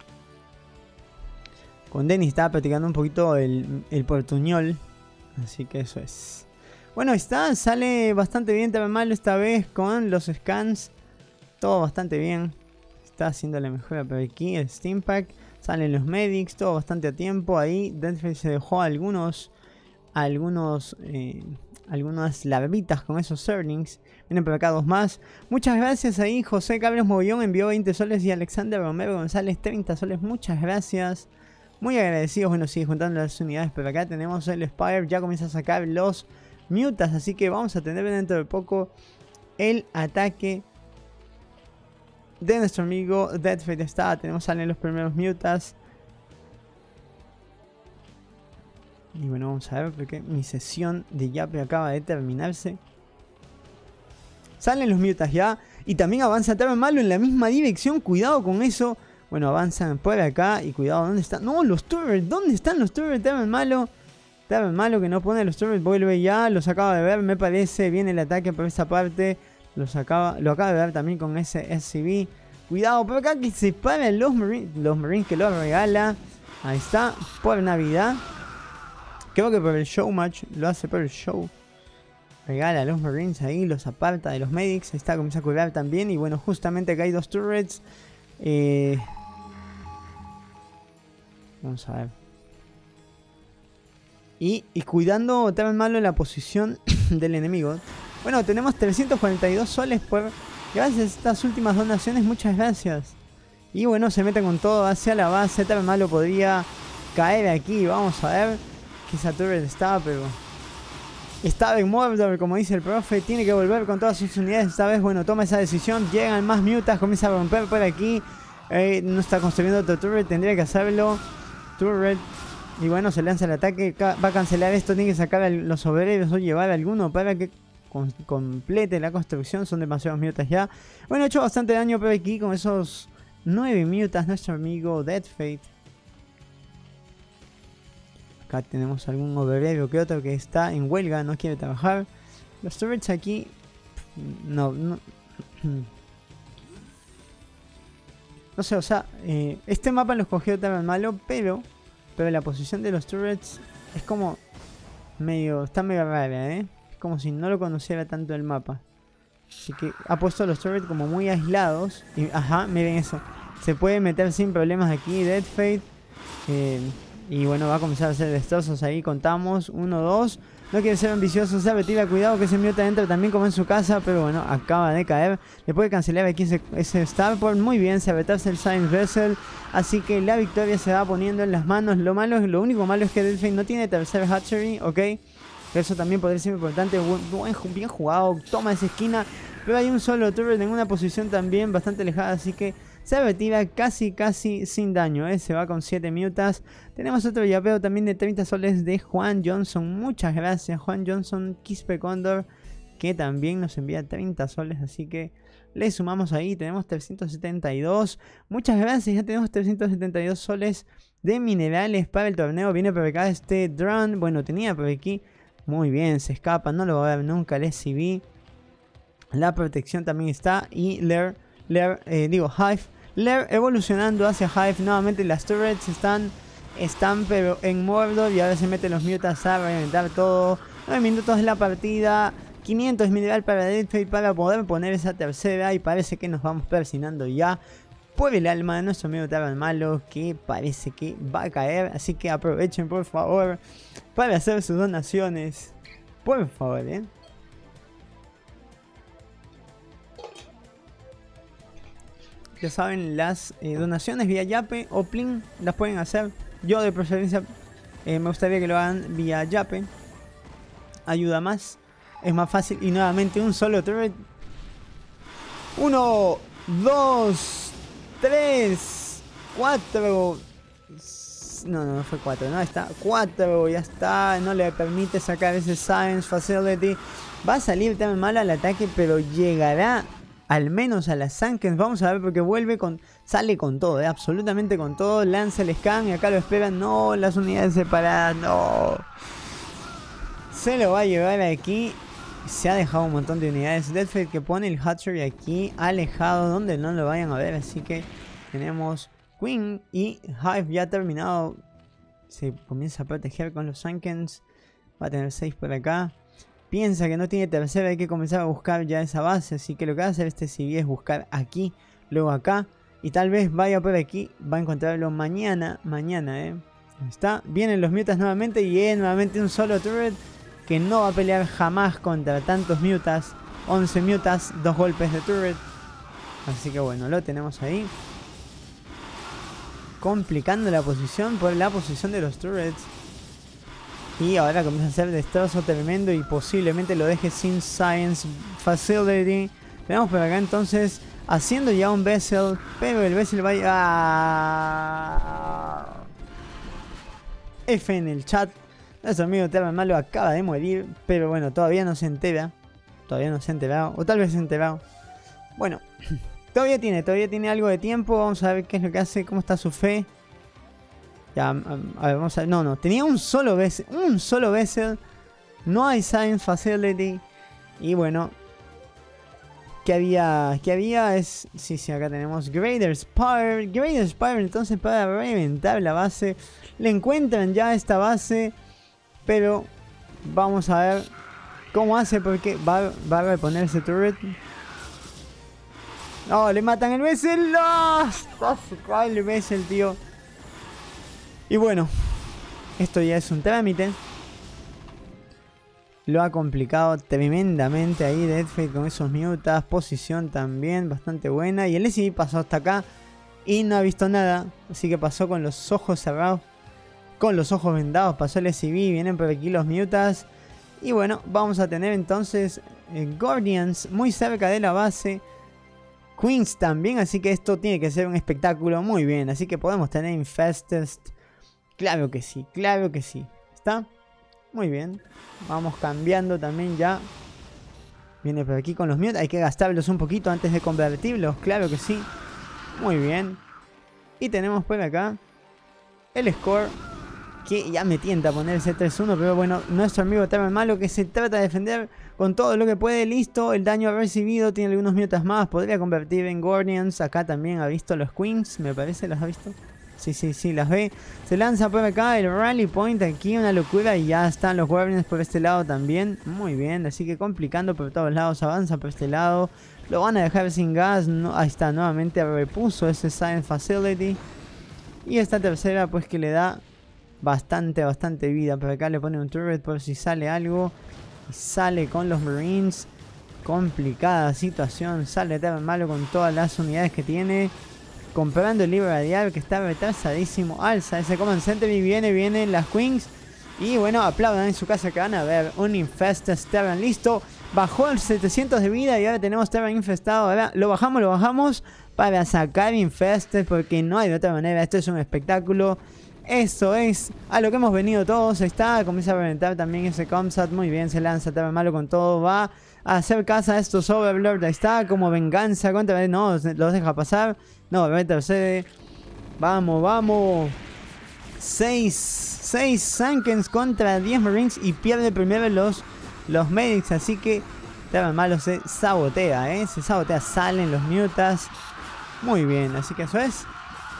Con Denis estaba practicando un poquito el, el portuñol. Así que eso es. Bueno, está. Sale bastante bien Taberna Malo esta vez con los scans. Todo bastante bien. Está haciendo la mejora por aquí. El Steam Pack. Salen los medics. Todo bastante a tiempo. Ahí Deadfall se dejó algunos. Algunos. Eh, algunas larvitas con esos Zerlings. Vienen por acá dos más. Muchas gracias ahí. José Carlos Mogollón envió veinte soles. Y Alexander Romero González treinta soles. Muchas gracias. Muy agradecidos. Bueno, sigue juntando las unidades. Pero acá tenemos el Spire. Ya comienza a sacar los mutas. Así que vamos a tener dentro de poco el ataque de nuestro amigo Dead Fate. Está. Tenemos, salen los primeros mutas. Y bueno, vamos a ver porque mi sesión de Yape acaba de terminarse. Salen los mutas ya. Y también avanza Taberna Malo en la misma dirección. Cuidado con eso. Bueno, avanzan por acá y cuidado, ¿dónde están? No, los turrets, ¿dónde están los turrets? Taberna Malo, Taberna Malo que no pone los turrets, vuelve ya, los acaba de ver, me parece, viene el ataque por esa parte, los acaba, lo acaba de ver también con ese S C V. Cuidado, por acá que se paran los Marines, los Marines que lo regala, ahí está, por Navidad. Creo que por el show match, lo hace por el show. Regala a los Marines ahí, los aparta de los medics, ahí está, comienza a curar también y bueno, justamente acá hay dos turrets. Eh... Vamos a ver. Y, y cuidando Taberna Malo en la posición del enemigo. Bueno, tenemos trescientos cuarenta y dos soles por... Gracias a estas últimas donaciones, muchas gracias. Y bueno, se meten con todo hacia la base. Taberna Malo podría caer aquí. Vamos a ver. Que esa turret está, pero... Estaba en Mordor, como dice el profe. Tiene que volver con todas sus unidades. Esta vez, bueno, toma esa decisión. Llegan más mutas, comienza a romper por aquí. Eh, no está construyendo otro turret, tendría que hacerlo. Turret. Y bueno, se lanza el ataque. Va a cancelar esto. Tiene que sacar a los obreros o llevar a alguno para que con, complete la construcción. Son demasiados mutas ya. Bueno, ha hecho bastante daño pero aquí con esos nueve mutas nuestro amigo Dead Fate. Acá tenemos algún obrero que otro que está en huelga, no quiere trabajar. Los turrets aquí... No, no... No sé, o sea, eh, este mapa lo escogió tan malo, pero... Pero la posición de los turrets es como... Medio... Está medio rara, ¿eh? Es como si no lo conociera tanto el mapa. Así que ha puesto los turrets como muy aislados. Y, ajá, miren eso. Se puede meter sin problemas aquí Dead Fate. Eh... Y bueno, va a comenzar a hacer destrozos ahí, contamos, uno, dos. No quiere ser ambicioso, sabe, tira cuidado que ese Muta entra también como en su casa. Pero bueno, acaba de caer. Le puede cancelar aquí ese, ese Starport. Muy bien, se retrasa el Science Vessel. Así que la victoria se va poniendo en las manos. Lo malo, lo único malo es que Delphine no tiene tercer Hatchery, ok. Eso también podría ser importante. Buen, buen, bien jugado, toma esa esquina. Pero hay un solo turret en una posición también bastante alejada, así que... Se retira casi casi sin daño, ¿eh? Se va con siete mutas. Tenemos otro yapeo también de treinta soles de Juan Johnson. Muchas gracias Juan Johnson, Quispe Cóndor, que también nos envía treinta soles. Así que le sumamos ahí, tenemos trescientos setenta y dos. Muchas gracias, ya tenemos trescientos setenta y dos soles de minerales para el torneo. Viene por acá este drone, bueno tenía por aquí. Muy bien, se escapa, no lo va a ver nunca el S C V. La protección también está y Lair, Lair eh, digo Hive. Lair evolucionando hacia Hive. Nuevamente las turrets están, están pero en Mordor. Y ahora se meten los mutas a reventar todo. nueve minutos de la partida. quinientos mineral para Dead Fate para poder poner esa tercera. Y parece que nos vamos persinando ya por el alma de nuestro amigo Taran Malo, que parece que va a caer. Así que aprovechen por favor para hacer sus donaciones. Por favor, eh. Ya saben, las eh, donaciones vía Yape o Plin las pueden hacer. Yo de preferencia eh, me gustaría que lo hagan vía Yape. Ayuda más. Es más fácil. Y nuevamente un solo turret. Uno, dos, tres, cuatro. No, no, no fue cuatro. No, está cuatro. Ya está. No le permite sacar ese Science Facility. Va a salir tan mal al ataque, pero llegará al menos a las Sankens. Vamos a ver porque vuelve con... Sale con todo, ¿eh? Absolutamente con todo. Lanza el scan y acá lo esperan. No, las unidades separadas. No. Se lo va a llevar aquí. Se ha dejado un montón de unidades. Dead Fate que pone el Hatchery aquí alejado donde no lo vayan a ver. Así que tenemos Queen y Hive ya terminado. Se comienza a proteger con los Sankens. Va a tener seis por acá. Piensa que no tiene tercera, hay que comenzar a buscar ya esa base. Así que lo que va a hacer este C V es buscar aquí, luego acá. Y tal vez vaya por aquí, va a encontrarlo mañana, mañana, eh. Ahí está, vienen los mutas nuevamente y es nuevamente un solo turret que no va a pelear jamás contra tantos mutas. once mutas, dos golpes de turret. Así que bueno, lo tenemos ahí. Complicando la posición por la posición de los turrets. Y ahora comienza a hacer destrozo tremendo y posiblemente lo deje sin Science Facility. Veamos por acá entonces haciendo ya un Vessel, pero el Vessel va a... F en el chat. Nuestro amigo Taran Malo acaba de morir, pero bueno, todavía no se entera. Todavía no se ha enterado, o tal vez se ha enterado. Bueno, todavía tiene, todavía tiene algo de tiempo. Vamos a ver qué es lo que hace, cómo está su fe. Ya, a ver, vamos a ver. No, no, tenía un solo Vessel. Un solo Vessel. No hay Science Facility. Y bueno. ¿Qué había? ¿Qué había? Es. Sí, sí, acá tenemos Greater Spire. Greater Spire, entonces para reventar la base. Le encuentran ya esta base. Pero vamos a ver cómo hace. Porque va, va a reponer ese turret. No, le matan el Vessel. No, se cae el Vessel, tío. Y bueno, esto ya es un trámite. Lo ha complicado tremendamente ahí Dead Fate con esos mutas. Posición también bastante buena. Y el S C V pasó hasta acá y no ha visto nada. Así que pasó con los ojos cerrados. Con los ojos vendados pasó el S C V. Vienen por aquí los mutas. Y bueno, vamos a tener entonces eh, Guardians muy cerca de la base. Queens también. Así que esto tiene que ser un espectáculo muy bien. Así que podemos tener Infestest. Claro que sí, claro que sí. ¿Está? Muy bien. Vamos cambiando también ya Viene por aquí con los mute. Hay que gastarlos un poquito antes de convertirlos. Claro que sí. Muy bien. Y tenemos por acá el score, que ya me tienta a ponerse tres uno, pero bueno, nuestro amigo Terran Malo, que se trata de defender con todo lo que puede. Listo, el daño recibido, tiene algunos mutas más, podría convertir en Guardians. Acá también ha visto los Queens, me parece, ¿los ha visto? Sí, sí, sí, las ve. Se lanza por acá el Rally Point, aquí una locura, y ya están los Guardians por este lado también. Muy bien, así que complicando por todos lados, avanza por este lado. Lo van a dejar sin gas, no, ahí está, nuevamente repuso ese Science Facility. Y esta tercera pues que le da bastante, bastante vida. Por acá le pone un turret por si sale algo. Y sale con los Marines. Complicada situación. Sale Terran Malo con todas las unidades que tiene. Comprando el libro radial que está retrasadísimo. Alza ese Command Center y viene, vienen las Queens. Y bueno, aplaudan en su casa que van a ver un Infested Terran listo. Bajó el setecientos de vida y ahora tenemos Terran infestado. Ahora lo bajamos, lo bajamos para sacar Infested, porque no hay de otra manera. Esto es un espectáculo. Eso es a lo que hemos venido todos. Ahí está, comienza a reventar también ese Comsat. Muy bien, se lanza Terran Malo con todo. Va a hacer casa a estos Overlord. Ahí está, como venganza contra... No, los deja pasar. No, retrocede. Vamos, vamos. seis Sankens contra diez Marines y pierde primero los, los Medics. Así que Terran Malo se sabotea, ¿eh? Se sabotea, salen los mutas. Muy bien, así que eso es.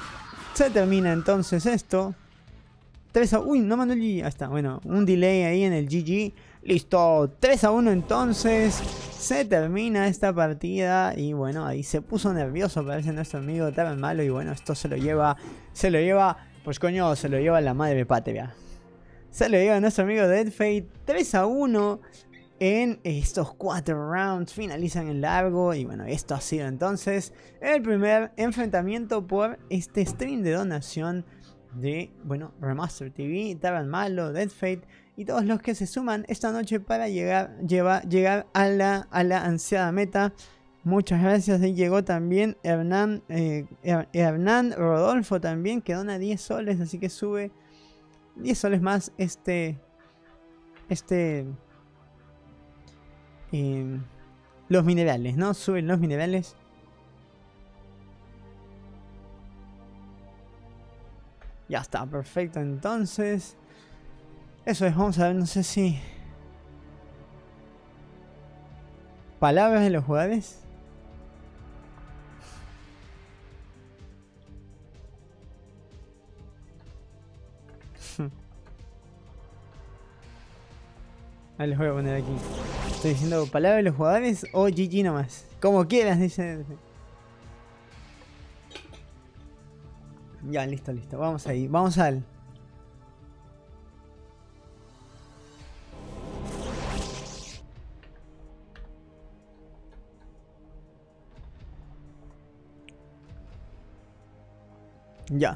Se termina entonces esto. tres a uno. Uy, no mandó el G G. Ahí está, bueno, un delay ahí en el G G. Listo, tres a uno entonces. Se termina esta partida. Y bueno, ahí se puso nervioso, parece nuestro amigo Terran Malo. Y bueno, esto se lo lleva. Se lo lleva. Pues coño, se lo lleva la madre patria. Se lo lleva nuestro amigo Dead Fate. tres a uno. En estos cuatro rounds finalizan en largo. Y bueno, esto ha sido entonces el primer enfrentamiento por este stream de donación de, bueno, Remaster T V, Terran Malo, Dead Fate y todos los que se suman esta noche para llegar, lleva, llegar a, la, a la ansiada meta. Muchas gracias. Ahí llegó también Hernán, eh, Hernán Rodolfo también, que dona diez soles, así que sube diez soles más este... Este... Eh, los minerales, ¿no? Suben los minerales. Ya está, perfecto. Entonces, eso es, vamos a ver, no sé si... Palabras de los jugadores. Ahí les voy a poner aquí. Estoy diciendo palabras de los jugadores o G G nomás. Como quieras, dice. Ya, listo, listo. Vamos ahí. Vamos al... Ya.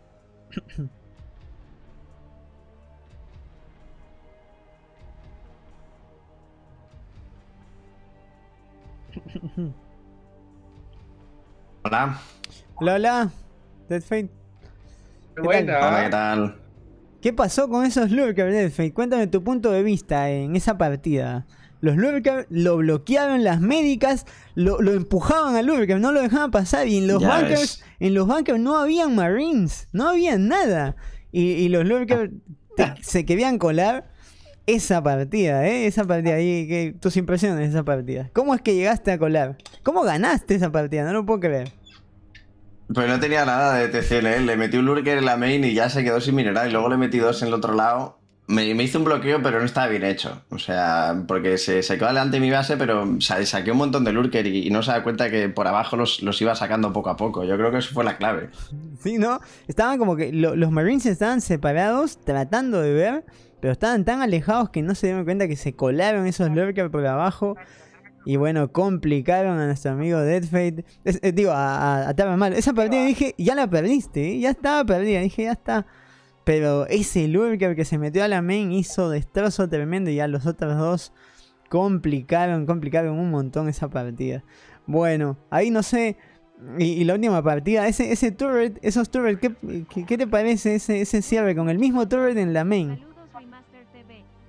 Hola. Hola, hola. Dead Fate. ¿Qué Buena. tal? Hola, ¿qué tal? ¿Qué pasó con esos lurkers, Dead Fate? Cuéntame tu punto de vista en esa partida. Los lurkers lo bloquearon, las médicas lo, lo empujaban al lurker, no lo dejaban pasar. Y en los Ya bunkers, ves. en los bunkers no habían marines, no había nada. Y, y los lurkers te- se querían colar esa partida, ¿eh? Esa partida ahí, ¿qué- tus impresiones de esa partida. ¿Cómo es que llegaste a colar? ¿Cómo ganaste esa partida? No lo puedo creer. Pues no tenía nada de T C L, ¿eh? Le metí un lurker en la main y ya se quedó sin mineral. Y luego le metí dos en el otro lado. Me, me hizo un bloqueo, pero no estaba bien hecho. O sea, porque se, se quedó delante de mi base, pero sa- saqué un montón de lurker y, y no se da cuenta que por abajo los, los iba sacando poco a poco. Yo creo que eso fue la clave. Sí, ¿no? Estaban como que lo- los Marines estaban separados, tratando de ver, pero estaban tan alejados que no se dieron cuenta que se colaron esos lurkers por abajo. Y bueno, complicaron a nuestro amigo Dead Fate. Es- eh, digo, a, a, a Terran Malo. Esa partida dije, ya la perdiste, ¿eh? Ya estaba perdida. Dije, ya está. Pero ese lurker que se metió a la main hizo destrozo tremendo. Y a los otros dos complicaron, complicaron un montón esa partida. Bueno, ahí no sé. Y, y la última partida, ese, ese turret, esos turret, ¿qué, qué, qué te parece ese, ese cierre con el mismo turret en la main? Saludos Remaster T V.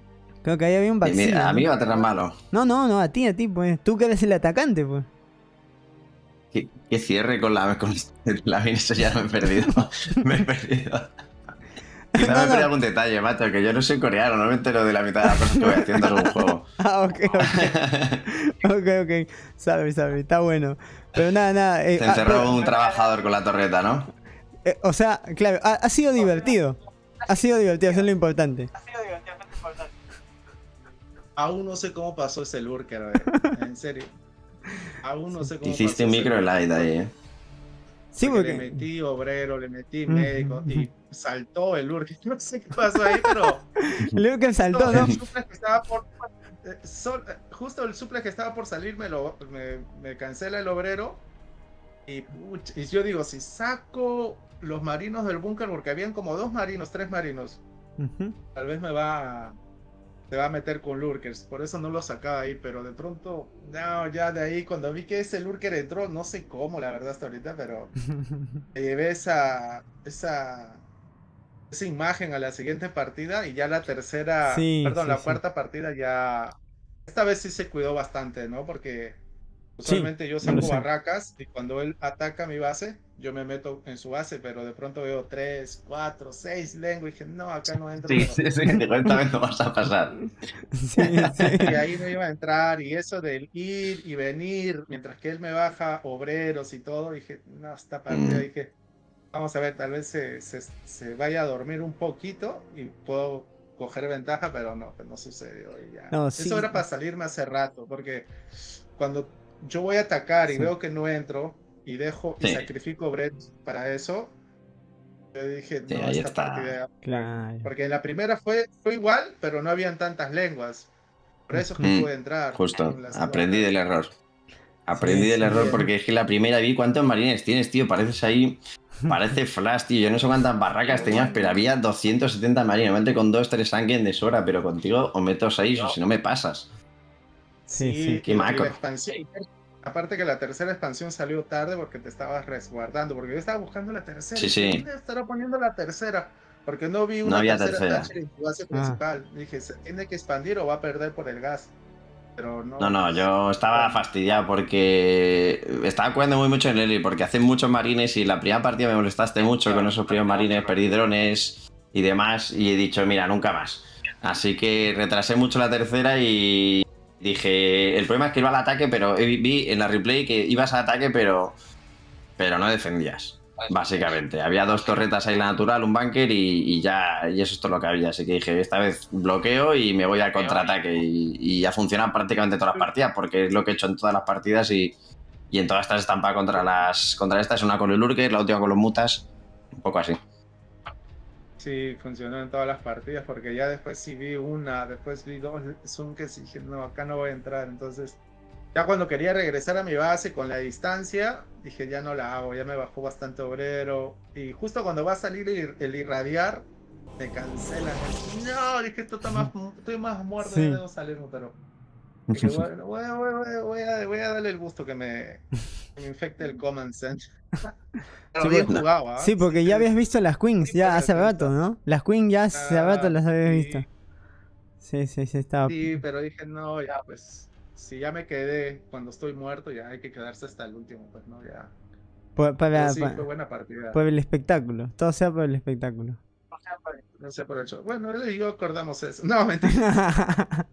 Creo que ahí había un Y vacío. mira, a ¿no? mí va a tener malo. No, no, no, a ti, a ti, pues. Tú que eres el atacante, pues. Que, que cierre con la con la mina, eso ya me he perdido. Me he perdido. Quizá No, me he no. perdido algún detalle, macho, que yo no soy coreano, no me entero de la mitad de las cosas que voy haciendo en algún juego. Ah, ok, ok. Ok, ok. Sabe, sabe, está bueno. Pero nada, nada. eh, Se ah, encerró pero- un trabajador con la torreta, ¿no? eh, o sea, claro, ha, ha sido divertido. Ha sido divertido, eso es lo importante. Aún no sé cómo pasó ese lurker, eh, en serio. Aún no sé cómo Hiciste pasó un ese micro lurker. light ahí, ¿eh? Sí, Porque porque. le metí obrero, le metí Ujú, médico ujú. y saltó el lurker. No sé qué pasó ahí, pero Luego que saltó, ¿no? el suplex que estaba por, eh, sol- eh, justo el suplex que estaba por salir me, lo, me, me cancela el obrero. Y, puch, y yo digo, si saco los marinos del búnker, porque habían como dos marinos, tres marinos, Ujú. tal vez me va a, se va a meter con lurkers, por eso no lo sacaba ahí, pero de pronto, no, ya de ahí, cuando vi que ese lurker entró, no sé cómo, la verdad, hasta ahorita, pero me llevé esa, esa, esa imagen a la siguiente partida y ya la tercera, Sí, perdón, sí, la sí. cuarta partida ya, esta vez sí se cuidó bastante, ¿no? Porque Sí, usualmente yo no lo saco sé. barracas y cuando él ataca mi base, yo me meto en su base, pero de pronto veo tres, cuatro, seis lenguas y dije, no, acá no entro. Sí, Pero... sí, sí, digo, esta vez no vas a pasar. Sí, sí. Y ahí no iba a entrar, y eso del ir y venir, mientras que él me baja obreros y todo, dije, no, esta partida, Mm. dije, vamos a ver, tal vez se, se, se vaya a dormir un poquito y puedo coger ventaja, pero no, pues no sucedió. Y ya. No, sí. Eso era para salirme hace rato, porque cuando yo voy a atacar y Sí. veo que no entro y dejo y Sí. sacrifico Brett para eso, yo dije, Sí, no, ahí esta está. partida. Claro. Porque en la primera fue, fue igual, pero no habían tantas lenguas. Por eso es que Mm, pude entrar. Justo, en las aprendí otras. del error. Aprendí Sí, del sí. error porque es que la primera vi cuántos marines tienes, tío. Pareces ahí. Parece Flash, tío. Yo no sé cuántas barracas tenías, pero había doscientos setenta marines. Normalmente con dos, tres sangre en deshora, pero contigo o meto seis o si no me pasas. Sí, Sí, sí. Qué y, y maco. la expansión. Aparte que la tercera expansión salió tarde porque te estabas resguardando, porque yo estaba buscando la tercera. Sí, y dije, sí. ¿dónde estará poniendo la tercera? Porque no vi No una había tercera, tercera. Thatcher en tu base Ah. principal. Dije, ¿se tiene que expandir o va a perder por el gas? Pero no. No, no, pues, yo estaba bueno. fastidiado porque estaba cuidando muy mucho en Eli, porque hacen muchos marines y la primera partida me molestaste mucho con esos primeros marines, perdí drones y demás, y he dicho, mira, nunca más. Así que retrasé mucho la tercera y dije, el problema es que iba al ataque, pero vi en la replay que ibas al ataque, pero, pero no defendías. Básicamente, había dos torretas ahí, la natural, un bunker y, y ya, y eso es todo lo que había. Así que dije, esta vez bloqueo y me voy al contraataque. Y, y ya funcionan prácticamente todas las partidas, porque es lo que he hecho en todas las partidas y, y en todas estas estampas contra las contra estas, una con el Lurker, la última con los mutas, un poco así. Sí, funcionó en todas las partidas, porque ya después sí vi una, después vi dos Zunkes y dije, no, acá no voy a entrar. Entonces, ya cuando quería regresar a mi base con la distancia, dije, ya no la hago, ya me bajó bastante obrero. Y justo cuando va a salir el, el irradiar, me cancelan. No, dije, esto está más, estoy más muerto, Sí. ya debo salirme, pero... dije, bueno, voy, a- voy, a- voy a, voy a darle el gusto que me, que me infecte el command sense. Pero Sí, bien porque- jugado, ¿ah? Sí, porque ya habías visto las queens, Sí, ya porque hace te rato, gusta. ¿no? Las queens ya hace Ah, rato las habías sí. visto. Sí, sí, sí, estaba. Sí, pero dije, no, ya, pues, si ya me quedé cuando estoy muerto, ya hay que quedarse hasta el último, pues, no, ya. Por, para, Pero sí, pa- fue buena partida. por el espectáculo. Todo sea por el espectáculo. No se aprovechó. Bueno, él y yo acordamos eso. No, mentira.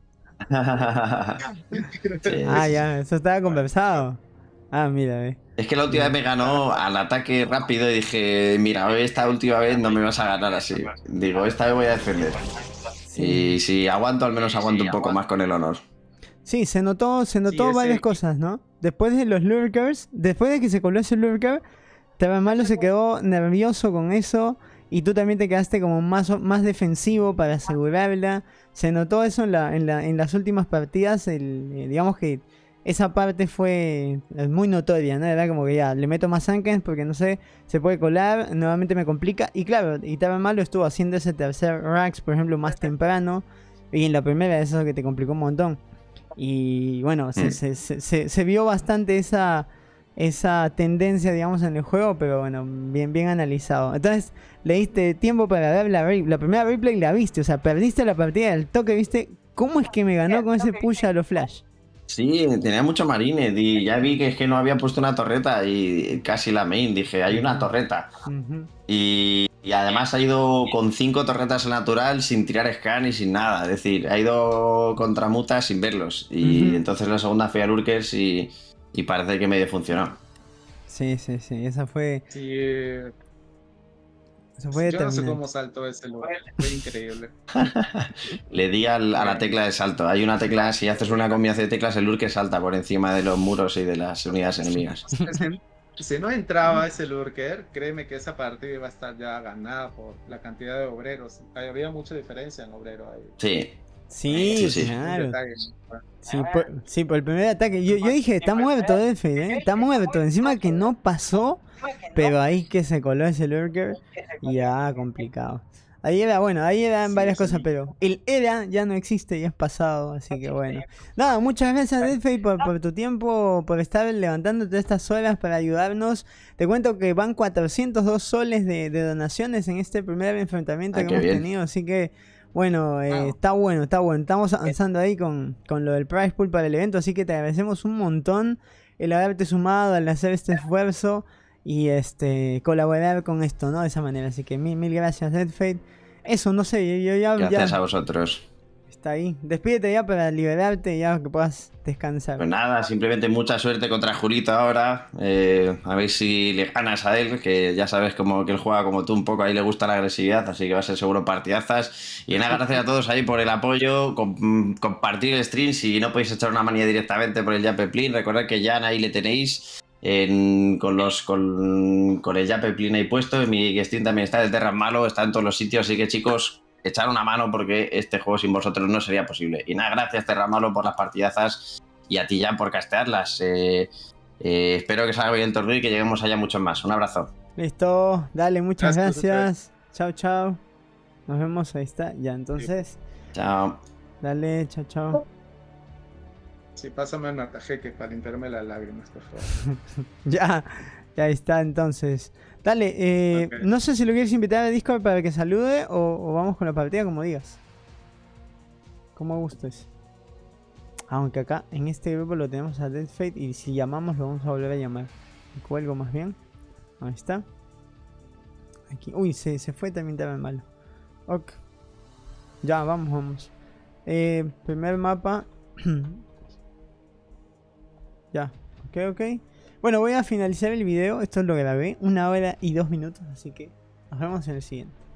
Sí. Ah, ya, eso estaba conversado. Ah, mira, ve. Es que la última vez me ganó al ataque rápido y dije, mira, esta última vez no me vas a ganar así. Digo, esta vez voy a defender. Sí. Y si aguanto, al menos aguanto un poco más con el honor. Sí, se notó, se notó ese- varias cosas, ¿no? Después de los lurkers, después de que se coló ese lurker, Malo se quedó nervioso con eso y tú también te quedaste como más, o- más defensivo para asegurarla. Se notó eso en, la, en, la, en las últimas partidas, el, eh, digamos que esa parte fue eh, muy notoria, ¿no? Era como que ya, le meto más ankens porque no sé, se puede colar, nuevamente me complica. Y claro, y Malo estuvo haciendo ese tercer Rax, por ejemplo, más temprano. Y en la primera eso que te complicó un montón. Y bueno, se, Mm. se, se, se, se vio bastante esa, esa tendencia, digamos, en el juego, pero bueno, bien, bien analizado. Entonces, le diste tiempo para ver la, re- la primera replay, la viste, o sea, perdiste la partida del toque, viste ¿Cómo es que me ganó con ese push a los flash? Sí, tenía mucho marines y ya vi que es que no había puesto una torreta y casi la main. Dije, hay una torreta. Ujú. Y, y además ha ido con cinco torretas al natural sin tirar scan y sin nada. Es decir, ha ido contra mutas sin verlos. Y Ujú. entonces la segunda fue a Lurkers y, y parece que medio funcionó. Sí, sí, sí, esa fue, Sí, eh, esa fue yo no sé determinante. cómo saltó ese lugar. Fue increíble. Le di al- a la tecla de salto. Hay una tecla, si haces una combinación de teclas, el Lurker salta por encima de los muros y de las unidades enemigas. Si, si no entraba ese lurker, créeme que esa partida iba a estar ya ganada por la cantidad de obreros. Había mucha diferencia en obrero ahí. Sí, Sí, Sí, sí. Un claro. detalle. Sí por, sí, por el primer ataque. Yo, yo dije, está muerto Deadfade, ¿eh? Está muerto. Encima que no pasó, pero ahí que se coló ese lurker. Y ya, complicado. Ahí era, bueno, ahí eran Sí, varias sí. cosas, pero el era ya no existe y es pasado, así que bueno. Nada, muchas gracias Deadfade por, por tu tiempo, por estar levantándote estas horas para ayudarnos. Te cuento que van cuatrocientos dos soles de, de donaciones en este primer enfrentamiento Ah, que qué hemos bien. tenido, así que bueno, eh, Wow. está bueno, está bueno. Estamos avanzando ahí con, con lo del prize pool para el evento, así que te agradecemos un montón el haberte sumado, al hacer este esfuerzo y este colaborar con esto, ¿no? De esa manera. Así que mil, mil gracias, Deadfade. Eso, no sé, yo, yo ya, Gracias ya a vosotros. está ahí. Despídete ya para liberarte, ya que puedas descansar. Pues nada, simplemente mucha suerte contra Julito ahora. Eh, a ver si le ganas a él, que ya sabes como que él juega como tú un poco, ahí le gusta la agresividad, así que va a ser seguro partidazas. Y nada, gracias a todos ahí por el apoyo, com- compartir el stream. Si no podéis echar una manía directamente por el Yape Plin, recordad que ya ahí le tenéis en- con, los, con, con el Yape Plin ahí puesto. En mi stream también está el Terran Malo, está en todos los sitios, así que chicos, echar una mano porque este juego sin vosotros no sería posible. Y nada, gracias Terran Malo por las partidazas y a ti ya por castearlas. Eh, eh, espero que salga bien el torneo y que lleguemos allá muchos más. Un abrazo. Listo, dale, muchas Gracias, gracias. Chao, chao. Nos vemos, ahí está. Ya, entonces, Chao. dale, chao, chao. Sí, pásame un atajeque para limpiarme las lágrimas, por favor. Ya, ya está entonces. Dale, eh, Ok. no sé si lo quieres invitar a Discord para que salude o, o vamos con la partida, como digas. Como gustes. Aunque acá en este grupo lo tenemos a Deadfade y si llamamos lo vamos a volver a llamar. Me cuelgo más bien. Ahí está. Aquí. Uy, se, se fue también también malo. Ok. Ya, vamos, vamos. Eh, primer mapa. Ya, ok, ok. Bueno, voy a finalizar el video. Esto lo grabé, una hora y dos minutos, así que nos vemos en el siguiente.